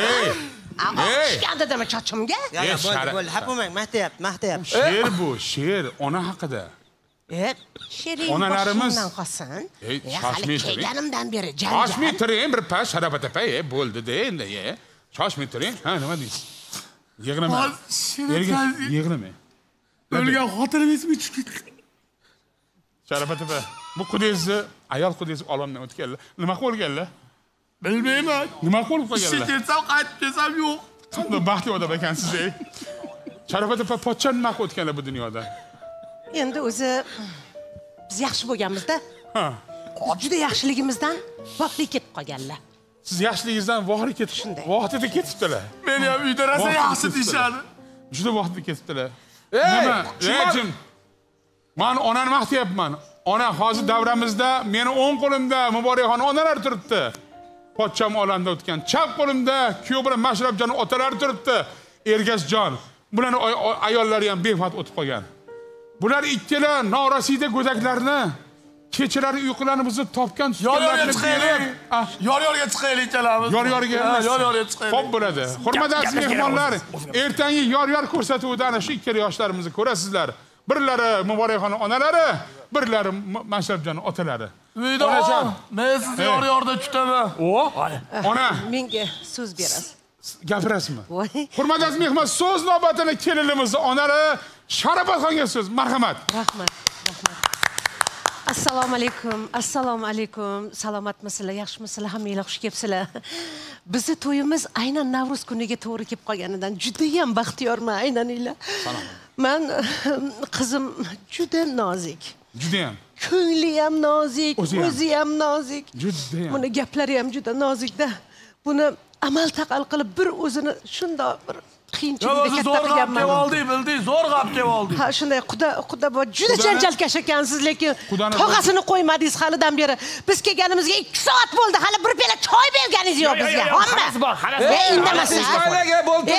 Speaker 11: ochgan dedim chachimga.
Speaker 5: Bo'ldi, hapmang, maqtayapti.
Speaker 1: She'r bu, she'r ona haqida.
Speaker 11: Shering
Speaker 1: onalarimiz
Speaker 11: qolsin.
Speaker 1: Hali
Speaker 11: kelganimdan beri janjal.
Speaker 1: Shoshmay turing, bir pas sharafat apa, bo'ldi-da endi, Shoshmay turing. Ha, nima deysiz? Yig'lama. Yig'lama.
Speaker 2: O'lgan xotinim esimga tushib ketdi.
Speaker 1: Sharafat apa, bu qudangizni, ayol qudangizni olamdan o'tganlar. Nima qilib o'lganlar?
Speaker 2: Bilmayman.
Speaker 1: Nima qilib qo'yganlar?
Speaker 2: Ishga ketsam, qaytib kelsam yo'q.
Speaker 1: Qanday baxtli odam ekansiz, Sharafat apa, pochcha nima qilib o'tganlar bu dunyoda?
Speaker 11: Endi o'zi biz yaxshi bo'lganmiz-da. Juda yaxshiligimizdan voqli ketib qolganlar.
Speaker 1: Siz yaxshiligingizdan voqli ketishdi. Vaqtida ketibdilar.
Speaker 2: Meni ham uyda rosa yaxshi deyshadi.
Speaker 1: Juda vaqtida ketibdilar. Nima? Jim. Men onani maqtayapman. Ona hozir davramizda meni o'ng qo'limda muborakxon onalar turibdi. Pochcham olamda o'tgan. Chap qo'limda kuyov bilan Mashrabjon otalar turibdi. Ergashjon. Bularni ayollari ham bevafot o'tib qolgan. Bular ikkala norasida go'daklarni kechalari uyqularni buzib topgan
Speaker 2: yor-yorga chiqaylik. Yor-yorga chiqaylik ikkalamiz.
Speaker 1: Yor-yorga.
Speaker 2: Yor-yorga chiqaylik.
Speaker 1: Xo'p bo'ladi. Hurmatli aziz mehmonlar, ertangi yor-yor ko'rsatuvida ana shu ikkala yoshlarimizni ko'rasizlar. Birlari muborakxon onalari, birlari Mashrabjon otalari.
Speaker 2: Onajon, men sizni yor-yorda kutaman.
Speaker 1: Ona,
Speaker 11: menga so'z berasiz.
Speaker 1: Gapirasizmi? Hurmatli aziz mehmon, so'z navbatini kelinimizni onalari Sharafatxonga so'z. Marhamat.
Speaker 11: Rahmat. Assalomu alaykum. Salomatmisizlar, yaxshimisizlar? Hammanglar xush kelibsizlar. Bizning to'yimiz aynan Navruz kuniga to'g'ri kelib qolganidan juda ham baxtiyorman, aynaninglar. Men qizim juda nozik.
Speaker 1: Juda ham.
Speaker 11: Ko'ngli ham nozik, o'zi ham nozik.
Speaker 1: Juda ham.
Speaker 11: Buni gaplari ham juda nozikda. Buni amal taqal qilib bir o'zini shundoq bir qiyinchilikda
Speaker 9: O'zi
Speaker 11: katta
Speaker 9: zo'r qilib
Speaker 11: qilganman.
Speaker 9: oldi, bildi, zo'r qilib oldi.
Speaker 11: Ha, shunday xudo bor, juda janjalkash ekansiz, lekin tog'asini qo'ymadingiz halidan beri. Biz kelganimizga 2 soat bo'ldi, hali bir piyola choy berganingiz yo'q bizga. Hamma. Indamasdan.
Speaker 9: Bo'ldi,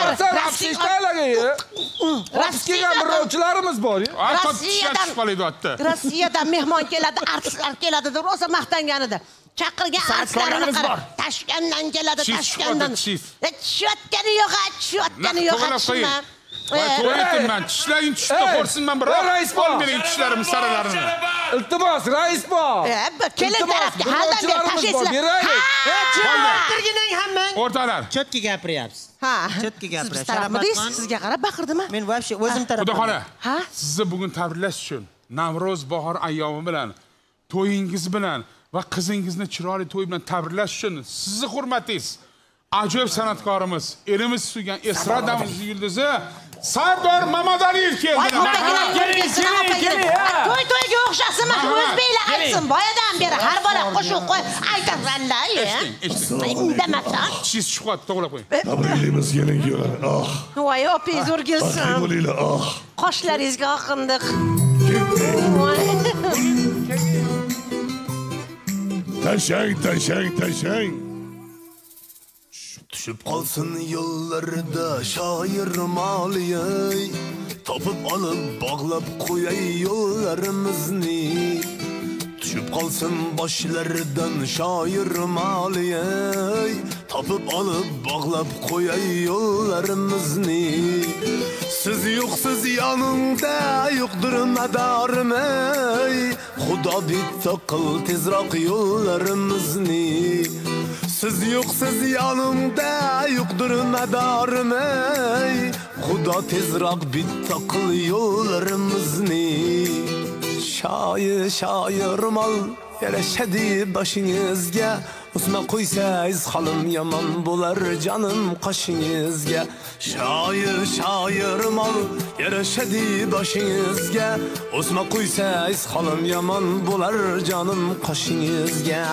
Speaker 9: Rossiyaga birrovchilarimiz bor.
Speaker 11: Rossiyadan mehmon keladi, artistlar keladi deb rosa maqtangan edi. Chaqirgan artistlarni qarab, Toshkentdan keladi, Toshkentdan. Tushyotgani yo'q, tushyotgani yo'q.
Speaker 1: To'ydim tishlaring tushdi, qo'rsinman biroq. Rais bor bering tishlarim saralarini.
Speaker 9: Iltimos, rais bor.
Speaker 11: Kelin tarafga haldan ber tashlaysizlar. O'tirgining hammang.
Speaker 1: O'rtalar.
Speaker 5: Chotki gapiryapsiz.
Speaker 11: Ha.
Speaker 5: Chotki gapiryapsiz.
Speaker 11: Sharamatman. Sizga qarab baqirdimi?
Speaker 5: Men вообще o'zim tarafdan.
Speaker 1: Xudoxola. Ha? Sizni bugun tabriklash uchun Navro'z bahor ayyomi bilan, to'yingiz bilan va qizingizni chiroyli to'y bilan tabriklash uchun sizni hurmatingiz ajoyib san'atkorimiz, erimiz suygan estradamiz yulduzi Sardor Mamadaliyev keldi.
Speaker 11: To'yga o'xshasimi? O'zbeklar aytsin, boyadan beri har bola qo'shiq qo'y, aytaranlar. Indamabsan.
Speaker 1: Siz chiqib to'g'rilab qo'ying.
Speaker 15: Tabriklaymiz kelingilar.
Speaker 11: Voy, opingiz o'rgilsin. Qoshlaringizga oqindiq.
Speaker 15: Tashang.
Speaker 16: Tushib qolsin yo'llarida shoir moliyay, topib olib bog'lab qo'yay yo'llarimizni. Tushib qolsin boshlaridan shoir moliyay, topib olib bog'lab qo'yay yo'llarimizni. Siz yo'qsiz yonimda yo'qdir madarim ey, Xudo bitta qil tezroq yo'llarimizni. Siz yo'qsiz yonimda yo'qdir madarim ey, Xudo tezroq bitta qil yo'llarimizni. Shoir mol yarashadi boshingizga, o'sma qo'ysangiz holim yomon bo'lar jonim qoshingizga. Shoir mol yarashadi boshingizga, o'sma qo'ysangiz holim yomon bo'lar jonim qoshingizga.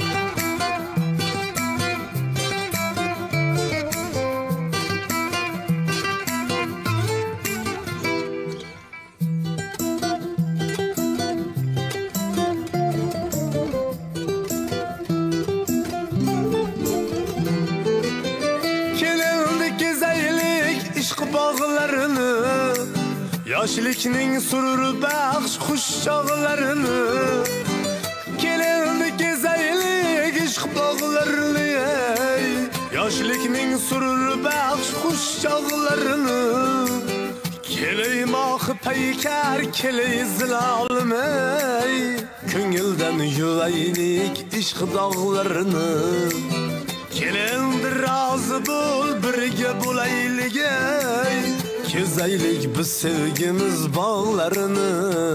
Speaker 16: Yoshlikning surur baxsh xush chog'larini, kelindi kezaylik ishq bog'larini. Yoshlikning surur baxsh xush chog'larini, kelay mohi paykar kelay zilolmay, ko'ngildan yuvaylik ishq dog'larini. Kelindi rozi bo'l birga bo'laylik, kezaylik biz sevgimiz bog'larini.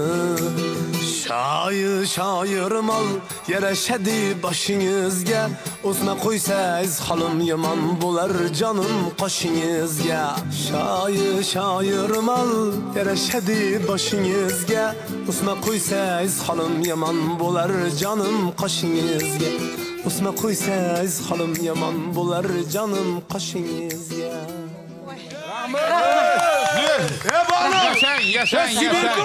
Speaker 16: Shoir mol yarashadi boshingizga, o'sma qo'ysangiz holim yomon bo'lar jonim qoshingizga. Shoir mol yarashadi boshingizga, o'sma qo'ysangiz holim yomon bo'lar jonim qoshingizga. O'sma qo'ysangiz holim yomon bo'lar jonim qoshingizga.
Speaker 1: Yashang.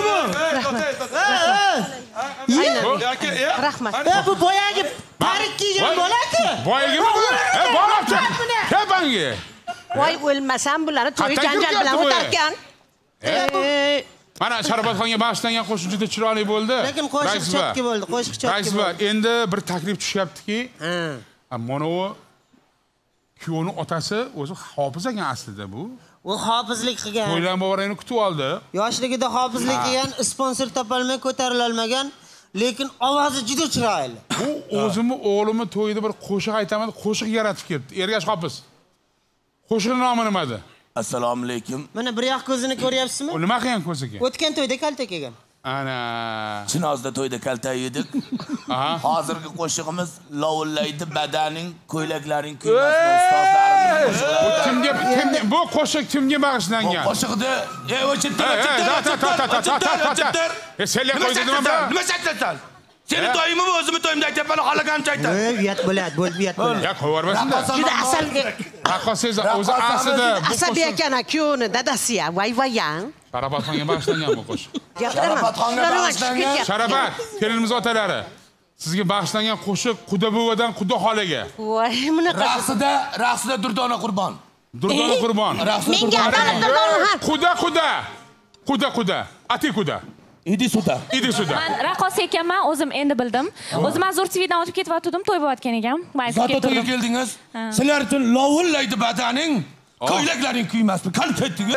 Speaker 11: Rahmat.
Speaker 5: Bu boyagi parik kiygan bola-ku.
Speaker 1: Boyagimi bu? Bolabchi. Kepangi.
Speaker 11: Voy, o'lmasam bularni to'y janjal bilan o'tarkan.
Speaker 1: Mana Sharobatxonga bag'ishlangan qo'shiq juda chiroyli bo'ldi.
Speaker 5: Lekin qo'shiq chotki bo'ldi, qo'shiq chotki bo'ldi.
Speaker 1: Endi bir taklif tushyaptiki, mana u kuyovning otasi o'zi hofiz ekan aslida bu.
Speaker 5: U hofizlik qilgan.
Speaker 1: To'ydan borayni kutib oldi.
Speaker 5: Yoshligida hofizlik qilgan, sponsor topolmay ko'tarila olmagan, lekin ovozi juda chiroyli.
Speaker 1: Bu o'zimni o'g'limni to'yida bir qo'shiq aytaman, qo'shiq yaratib keldi. Ergash hofiz. Qo'shiqning nomi nima edi?
Speaker 16: Assalomu alaykum.
Speaker 5: Mana bir yoq ko'zini ko'ryapsizmi?
Speaker 1: U nima qilgan ko'ziga?
Speaker 5: O'tgan to'yda kalta kelgan.
Speaker 1: Ana.
Speaker 16: Chinozda to'yda kalta yedik. Hozirgi qo'shig'imiz lovullaydi badaning, ko'ylaklaring kuymasdan ustozlarimiz.
Speaker 1: Bu qo'shiq kimga bag'ishlangan?
Speaker 16: Bu qo'shiqni o'chirtir.
Speaker 1: Senlar qo'ydi nima?
Speaker 16: Nima saytsan?
Speaker 2: Seni toyimi bu, o'zimni toyimda aytyapman, xohlaganimcha aytaman.
Speaker 5: Uyat bo'ladi, uyat bo'ladi.
Speaker 1: Ya qo'yarmasin-da.
Speaker 11: Juda asalga.
Speaker 1: Raqqosangiz o'zi aslida
Speaker 11: Asabiy ekan kuyovni dadasi ham, voy-voyang.
Speaker 1: Sharafatxonga bag'ishlangan bu qo'shiq.
Speaker 11: Sharafatxonga bag'ishlangan.
Speaker 1: Sharafat, kelinimiz otalari. Sizga bag'ishlangan qo'shiq Quda buvadan Quda xolaga.
Speaker 11: Voy, bunaqa.
Speaker 16: Raqsida Durdona Qurbon.
Speaker 1: Durdona Qurbon.
Speaker 11: Menga atalib Durdona ham.
Speaker 1: Quda. Ati Quda.
Speaker 8: Idi suda. Men raqqos ekanman, o'zim endi bildim. O'zim Azur TVdan o'tib ketyotgandim, to'y bo'layotgan ekan.
Speaker 2: Zato to'yga keldingiz. Sizlar uchun lovullaydi badaning. Ko'ylaklaring kuymasmi? Qani ketdingiz?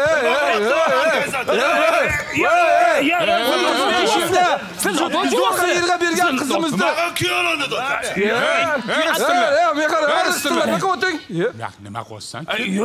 Speaker 9: Siz qayerga bergan qizimizni?
Speaker 2: Kuyovlarni
Speaker 1: Nima qo'ysan?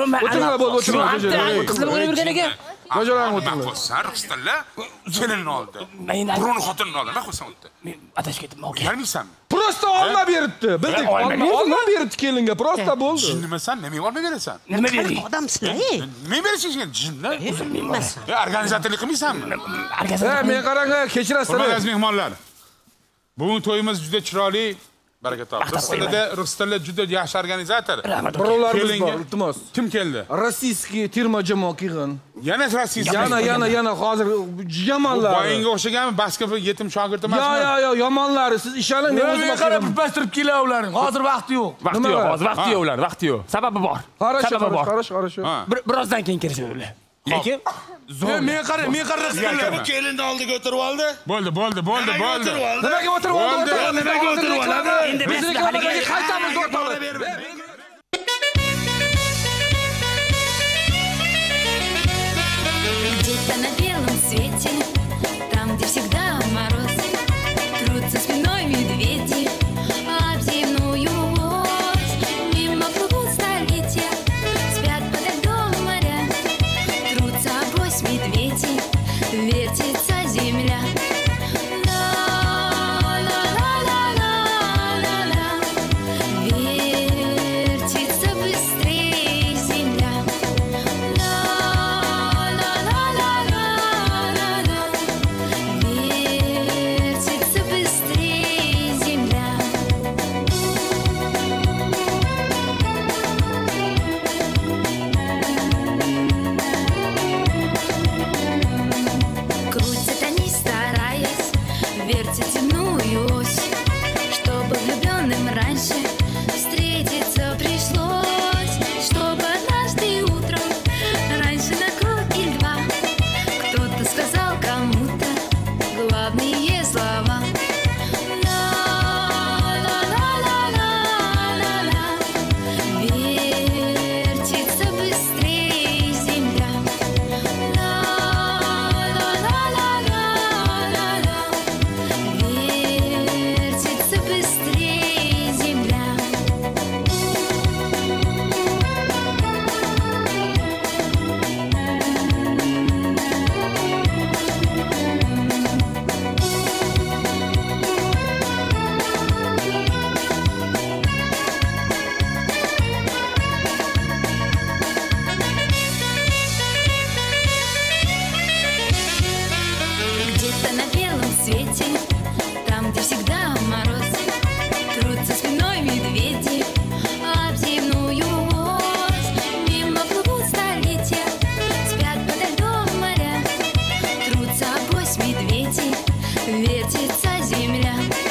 Speaker 3: Qizlar bo'lib yurgan ekan.
Speaker 1: Nima qo'ysan? Rixstilla kelinni oldi. Burun xotinni oldi. Nima qo'ysan o'tdi?
Speaker 3: Men adashib ketdim, aka.
Speaker 1: Kelmaysanmi?
Speaker 9: Prosta olma beribdi. Bildik, olma beribdi kelinga, prosta bo'ldi.
Speaker 1: Jinnimasan, nima olma berasan?
Speaker 3: Nima bering?
Speaker 11: Odamsizlar.
Speaker 1: Men berishingga jinni?
Speaker 11: Bilmaysan.
Speaker 1: Organizatorlik qilmaysanmi?
Speaker 9: Men qarang, kechirasizlar.
Speaker 1: Hurmatli mehmonlar. Bugun to'yimiz juda chiroyli. Baraka topdi. Rixstilla juda yaxshi organizator.
Speaker 9: Birovlarimiz bor, iltimos.
Speaker 1: Kim keldi?
Speaker 9: Rossiyskiy terma jamoa kelgan.
Speaker 1: Yana rossiyskiy.
Speaker 9: Yana hozir yomonlar.
Speaker 1: Boyinga o'xshaganmi? Baskov yetim shogird emasmi?
Speaker 9: Yo, yomonlari. Siz ishoning, men o'zim
Speaker 2: qarab pastirib kelavering. Hozir vaqti yo'q.
Speaker 3: Vaqti yo'q. Sababi bor.
Speaker 9: Qarash.
Speaker 3: Birozdan keyin kirishadi. Lekin
Speaker 2: men qara kelinni oldiga o'tirib oldi.
Speaker 1: Bo'ldi.
Speaker 9: Nimaga o'tirib oldi?
Speaker 3: Endi bizni haliga
Speaker 9: qaytamiz o'rtoqlar.
Speaker 13: Где-то на белом свете, там, где всегда мороз, трутся спиной медведи, об земную ось. Мимо плывут столетия, спят под льдом моря, трутся обось медведи, вертится земля. Вертится быстрее земля. Вертится быстрее земля. Крутят они, стараясь, вертят земную ось, чтобы влюбленным раньше встретиться пришлось, чтобы однажды утром раньше на круг или два кто-то сказал кому-то главные слова. Вертится быстрее земля. Вертится быстрее земля. Где-то на белом свете, там, где всегда мороз, трутся спиной медведи, об земную ось. Мимо плывут столетия, спят под льдом моря, трутся обось медведи, вертится земля.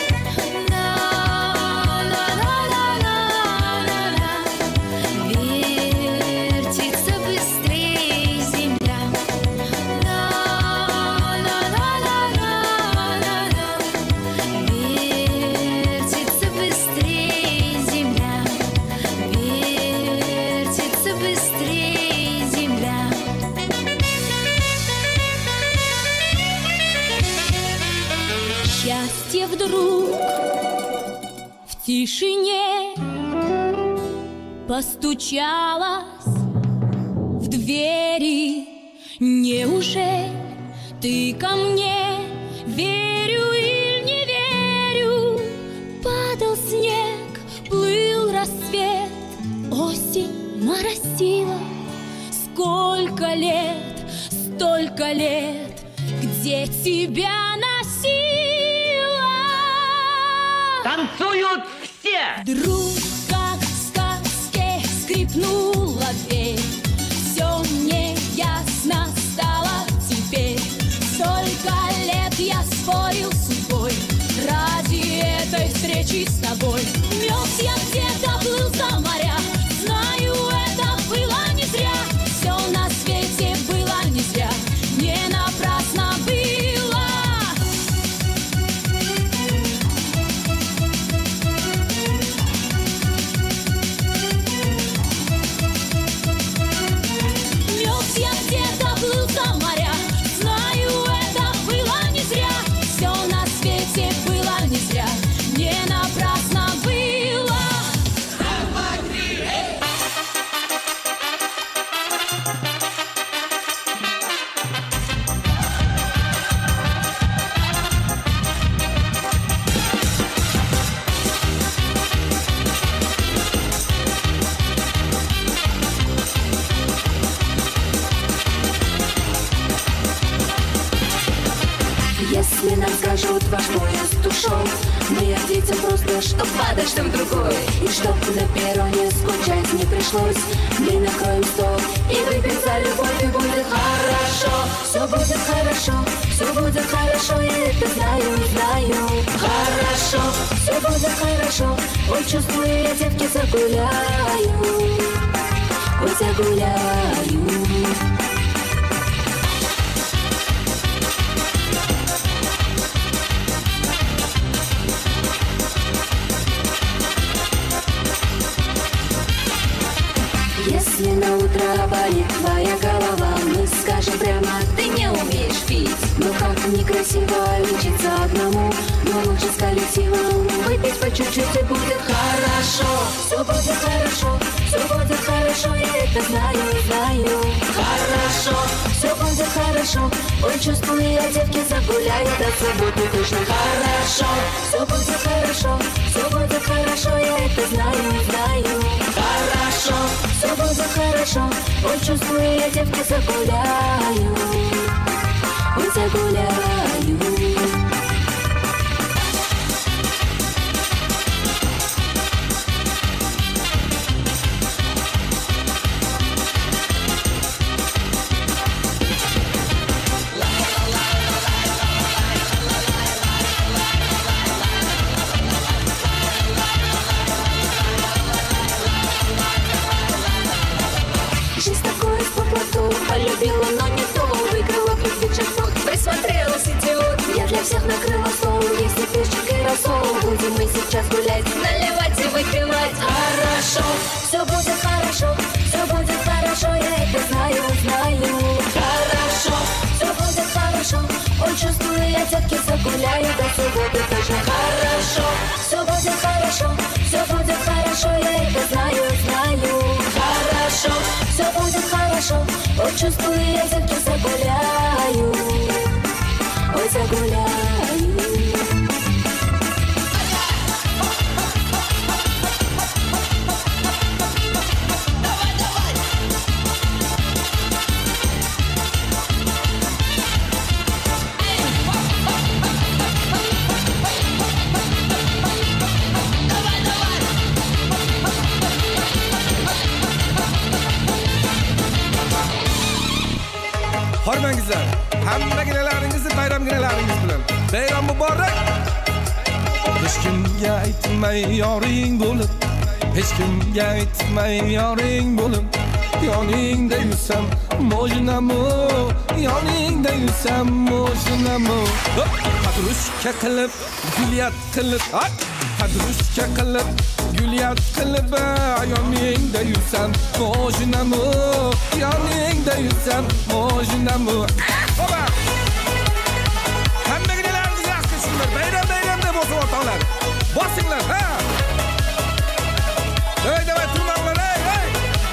Speaker 13: Вертится быстрее земля. Вертится быстрее земля. Вертится быстрее земля. Счастье вдруг в тишине постучалось в двери. Неужели ты ко мне? Верю или не верю? Падал снег, плыл рассвет, осень моросила. Сколько лет, столько лет, где тебя носила?
Speaker 17: Танцуют все!
Speaker 13: Вдруг, как в сказке, скрипнула дверь. Все мне ясно стало теперь. Столько лет я спорил с судьбой ради этой встречи с тобой. Мёс я где-то плыл за моря. Знаю, это было не зря. Все на свете было не зря. Не напрасно было. Мёс я где-то плыл за моря. Знаю, это было не зря. Все на свете было не зря. Не напрасно было.
Speaker 18: Если нам скажут, ваш поезд ушел, мы ответим просто, что подождем другой. И чтоб на перроне скучать не пришлось, мы накроем стол и выпьем за любовь, и будет хорошо. Все будет хорошо, все будет хорошо, я это знаю, знаю. Хорошо, все будет хорошо, ой, чувствую, я девки загуляю, ой, загуляю. Если на утро болит твоя голова, мы скажем прямо, ты не умеешь пить. Ну как некрасиво учиться одному, но лучше с коллективом выпить по чуть-чуть, и будет хорошо. Все будет хорошо, все будет хорошо, я это знаю, знаю. Хорошо, все будет хорошо, ой, чувствую, я девки загуляю до субботы точно. Хорошо, все будет хорошо, все будет хорошо, я это знаю, знаю. Хорошо, все будет хорошо, ой, чувствую, я девки загуляю, ой, загуляю. Жизнь такой спортлото, полюбила, но не то. Выиграла плюс джекпот, присмотрелась, идиот. Я для всех накрыла стол, если пишет аэросол. Будем мы сейчас гулять, наливать и выпивать. Хорошо, все будет хорошо, все будет хорошо, я это знаю, знаю. Хорошо, все будет хорошо, ой, чувствую, я девки загуляю до субботы точно. Хорошо, все будет хорошо, все будет хорошо, я это знаю, знаю. Хорошо, все будет хорошо, ой, чувствую, я девки загуляю, ой, загуляю.
Speaker 9: Hormangizlar, hammaginalarıngizni bayramginalaringiz bilan. Bayram muborak. Hech kimga aytmay yoring bo'lib, hech kimga aytmay yoring bo'lib, yoningda yursam mojinamo, yoningda yursam mojinamo. Padrushka qilib, gulyat qilib, padrushka qilib, gulyat qilib, yoningda yursam mojinamo, yoningda yursam mojinamo. Oba! Hammaginalarni yaxshi tushunlar. Bayram deb o'sib o'tanglar. Bosinglar, ha? Hey, davay turmanglar, hey.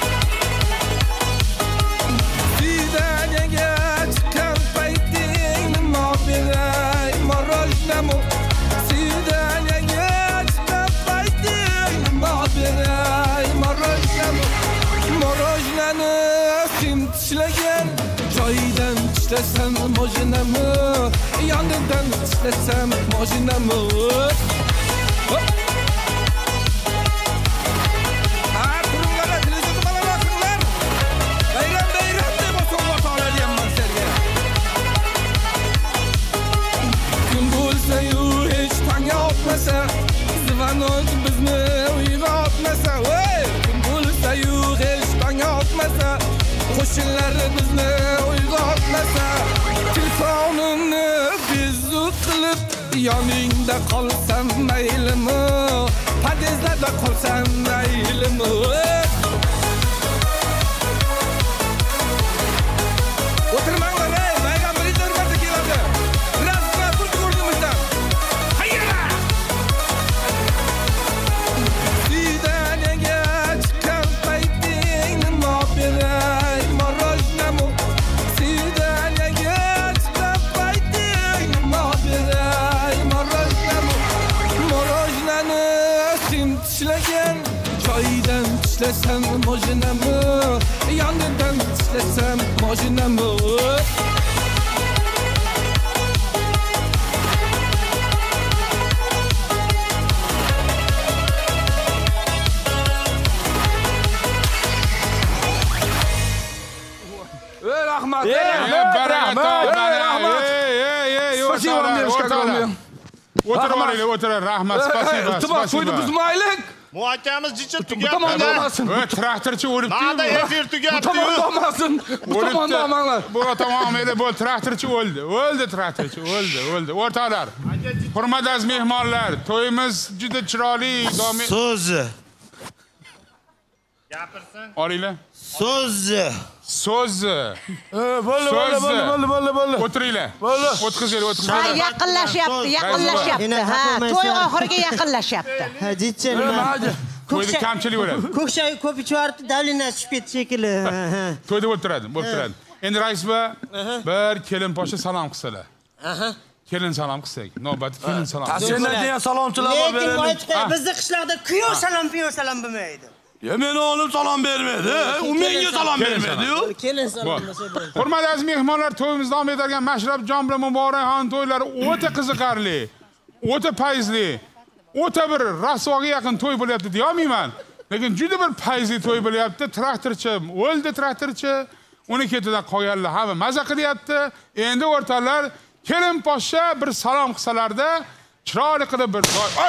Speaker 9: Свиданиеga chiqqan payting nima beray, morojnamo. Свиданиеga chiqqan payting nima beray, morojnamo. Morojnani kim tishlagan, joyidan tishlasam mojinamo, yonidan tishlasam mojinamo. Zıvanoz bizni uyg'otmasa, kim bo'lsa-yu hech tong otmasa, qo'shinlar bizni uyg'otmasa, telefonimni bizu qilib yoningda qolsam maylimi, podyezdda qolsam maylimi. O'tirmanglar, maygan bir hurmatga keladi. Rasman pul ko'rdimizdan. Choydan tishlasam mojinamni, yonidan tishlasam mojinamni. Rahmat.
Speaker 1: O'tir, rahmat, spasiba.
Speaker 9: To'yni buzmaylik.
Speaker 12: Muhokamiz jicha
Speaker 9: Bu
Speaker 12: tugab.
Speaker 9: tomonda olmasin.
Speaker 1: Traktorchi o'libdi.
Speaker 12: Mana efir tugabdi.
Speaker 9: Bu tomonda olmasin. Bu tomonda olmanglar.
Speaker 1: Bu tomonda bu traktorchi o'ldi. O'ldi traktorchi, o'ldi. O'rtoqlar, hurmatli aziz mehmonlar, to'yimiz juda chiroyli davom etdi.
Speaker 2: So'zi.
Speaker 12: Gapirsin.
Speaker 1: Olinglar.
Speaker 2: So'zi.
Speaker 1: Bo'ldi. O'tiringlar. O'tkazinglar.
Speaker 5: Yaqinlashyapti. Ha, to'y oxiriga yaqinlashyapti.
Speaker 2: Ha, jicha nima?
Speaker 1: To'yda kamchilik bo'ladi.
Speaker 5: Ko'kshay ko'p ichib davlina tushib ketdi shekilli.
Speaker 1: To'yda o'tiradi. Endi rais va bir kelin poshsha salom qilsalar. Kelin salom qilsak. Navbat kelin salom.
Speaker 2: Sendan degan salomchilar bor beradi.
Speaker 5: Lekin bizning qishloqda kuyov salom bo'lmaydi.
Speaker 2: Ya men olim salom bermedi. U menga salom bermedi-yu.
Speaker 5: Kelin salom bo'lsa bo'ladi.
Speaker 1: Hurmatli aziz mehmonlar, to'yimiz davom etadigan Mashrabjon bilan Muborakxon to'ylari o'ta qiziqarli, o'ta fayzli, o'ta bir rasvoga yaqin to'y bo'lyapti deya olmayman. Lekin juda bir fayzli to'y bo'lyapti. Traktorchi o'ldi, traktorchi uni ketidan qolganlar hamma maza qilyapti. Endi o'rtoqlar, kelin poshsha bir salom qilsalarda chiroyli qilib bir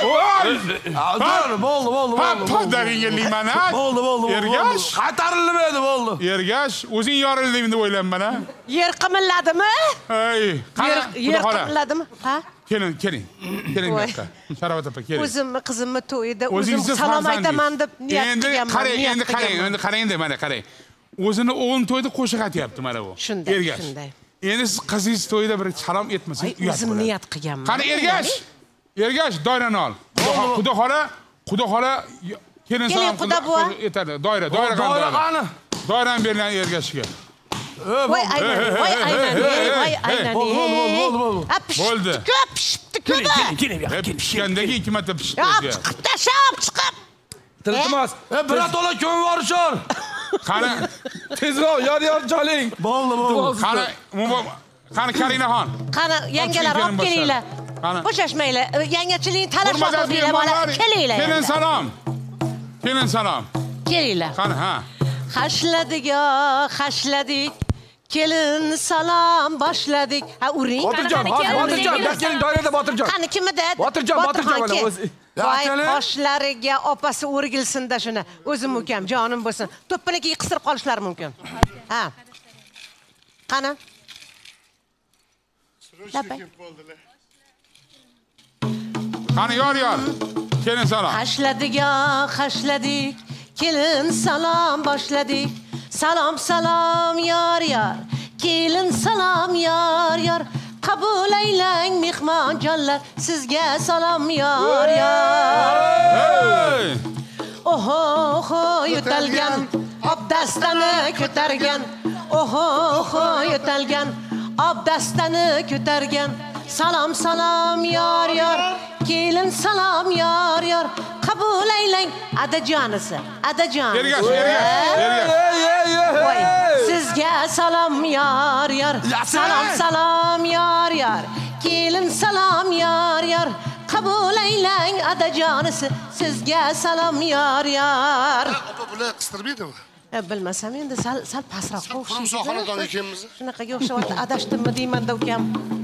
Speaker 2: bo'ldi.
Speaker 1: Paddaringga ha?
Speaker 2: Bo'ldi.
Speaker 1: Ergash.
Speaker 2: Qaytarilmaydi, bo'ldi.
Speaker 1: Ergash, o'zing yorilding deb o'ylayman ha.
Speaker 11: Yer qimirladimi?
Speaker 1: Ey,
Speaker 11: Yer qimirladimi? Ha?
Speaker 1: Keling. Keling buyoqqa. Sharobat opa, keling.
Speaker 11: O'zimni qizimni to'yida o'zim salom aytaman deb niyat qilganman.
Speaker 1: Endi qarang, mana qarang. O'zini o'g'il to'yida qo'shiq aytyapti mana bu.
Speaker 11: Shunday.
Speaker 1: Endi siz qizingiz to'yida bir salom etmasangiz uyat bo'ladi.
Speaker 11: O'zim niyat qilganman.
Speaker 1: Qani Ergash, doirani ol. Xudo xola kelin salom etadi. Doira qani? Doirani berilgan Ergashga.
Speaker 11: Voy aynani.
Speaker 1: Bo'ldi.
Speaker 11: Keling.
Speaker 1: Pishgandagi 2 marta pishdi.
Speaker 11: Chiqib tashab, chiqib.
Speaker 9: Tiltimos.
Speaker 2: Birato'la ko'ngil borishon.
Speaker 1: Qani,
Speaker 9: tezroq yor joling.
Speaker 1: Bo'ldi. Qani Karinaxon.
Speaker 11: Qani yangalar olib kelinglar. Bo'shashmanglar. Yangachilikni talashmoq qilinglar bola. Kelinglar.
Speaker 1: Kelin salom.
Speaker 11: Kelinglar.
Speaker 1: Qani, ha.
Speaker 11: Hashladik. Kelin salom boshladik. Ha, uring.
Speaker 9: Botirjon, keling doirada Botirjon.
Speaker 11: Qani kimida?
Speaker 9: Botirjon mana o'zi.
Speaker 11: Voy, qoshlariga opasi o'rgilsin-da shuni. O'zim ukam, jonim bo'lsin. To'ppinikiga qistirib qolishlari mumkin. Ha. Qani?
Speaker 1: Qani yor. Kelin salom.
Speaker 11: Hashladik. Kelin salom boshladik. Salom yor. Kelin salom yor. Qabul aylang mehmonjonlar, sizga salom yor. Oho, yutalgan, obdastani ko'targan. Oho, yutalgan, obdastani ko'targan. Salom yor. Kelin salom yor. Qabul aylang adajonisi.
Speaker 1: Ergash.
Speaker 11: Voy, sizga salom yor. Salom yor. Kelin salom yor. qabul aylang adajonisi sizga salom yor yor.
Speaker 15: Opa bular qistirmaydimi?
Speaker 11: Bilmasam endi sal pastroqqa o'xshaydi.
Speaker 15: Qurumsoq xonadon ekanmiz.
Speaker 11: Shunaqaga o'xshabdi, adashdimmi deyman-da ukam.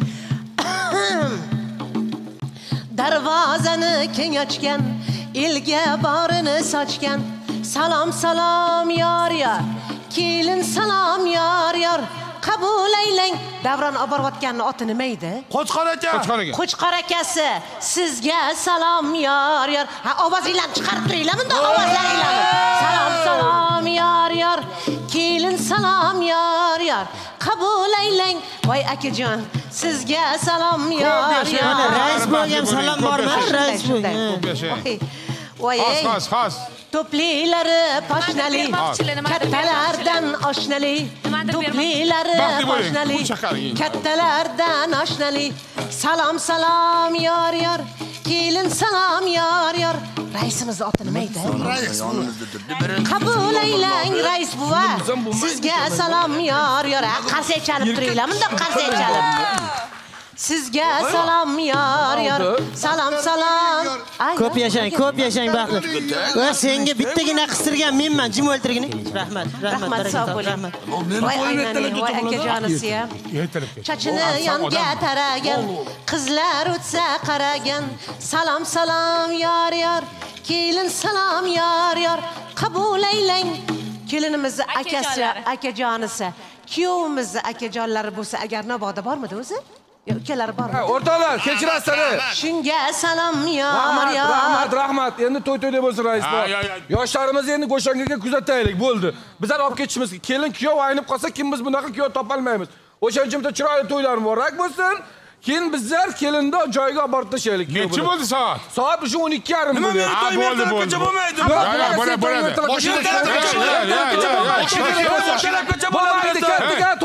Speaker 11: Darvozani keng ochgan, elga borini sochgan. Salom salom yor yor. Kelin salom yor yor. Qabul aylang. Davron olib borayotganning oti nima edi?
Speaker 2: Qo'chqor aka.
Speaker 11: Qo'chqor akasi, sizga salom yor yor. Ha, ovozinglarni chiqarib turinglar, bunda ovozlaringlarni. Salom salom yor yor. Kelin salom yor yor. Qabul aylang. Voy akajon, sizga salom yor yor.
Speaker 5: Rais bo'lgan salom bormi? Rais bo'lgan.
Speaker 11: Voy. Xos. To'plilari poshnali, kattalardan oshnali. To'plilari poshnali, kattalardan oshnali. Salom salom yor yor. Kelin salom yor yor. Raisimiz oti nima edi?
Speaker 15: Rais.
Speaker 11: Qabul aylang rais buva. Sizga salom yor yor. Qarsak chalib turinglar, bunda qarsak chalib. Sizga salom yor yor. Salom salom.
Speaker 5: Ko'p yashang baxtli. Va senga bittagina qistirgan menman, jim o'ltirgin. Rahmat,
Speaker 11: sog' bo'ling. Voy akajonisi ham. Chachini yonga taragan, qizlar o'tsa qaragan. Salom salom yor yor. Kelin salom yor yor. Qabul aylang. Kelinimizni akasi, akajonisi, kuyovimizni akajonlari bo'lsa agar Navoda bormidi o'zi? Ukalar bor.
Speaker 9: O'rtoqlar, kechirasizlar.
Speaker 11: Shunga salom yor yor.
Speaker 9: Rahmat. Endi to'y deb bo'lsin rais bor. Yoshlarimizni endi go'shangaga kuzataylik, bo'ldi. Bizlar olib ketishimiz, kelin kuyov aynib qolsa, kim biz bunaqa kuyov topolmaymiz. O'sha uchun bitta chiroyli to'ylar muborak bo'lsin. Keyin bizlar kelinni joyiga olib borib tashlaylik.
Speaker 1: Necha bo'ldi soat?
Speaker 9: Soat shu 12:30 bo'ldi.
Speaker 2: Bo'ldi. Bo'lmaydi.
Speaker 1: Bo'ladi.
Speaker 9: Boshida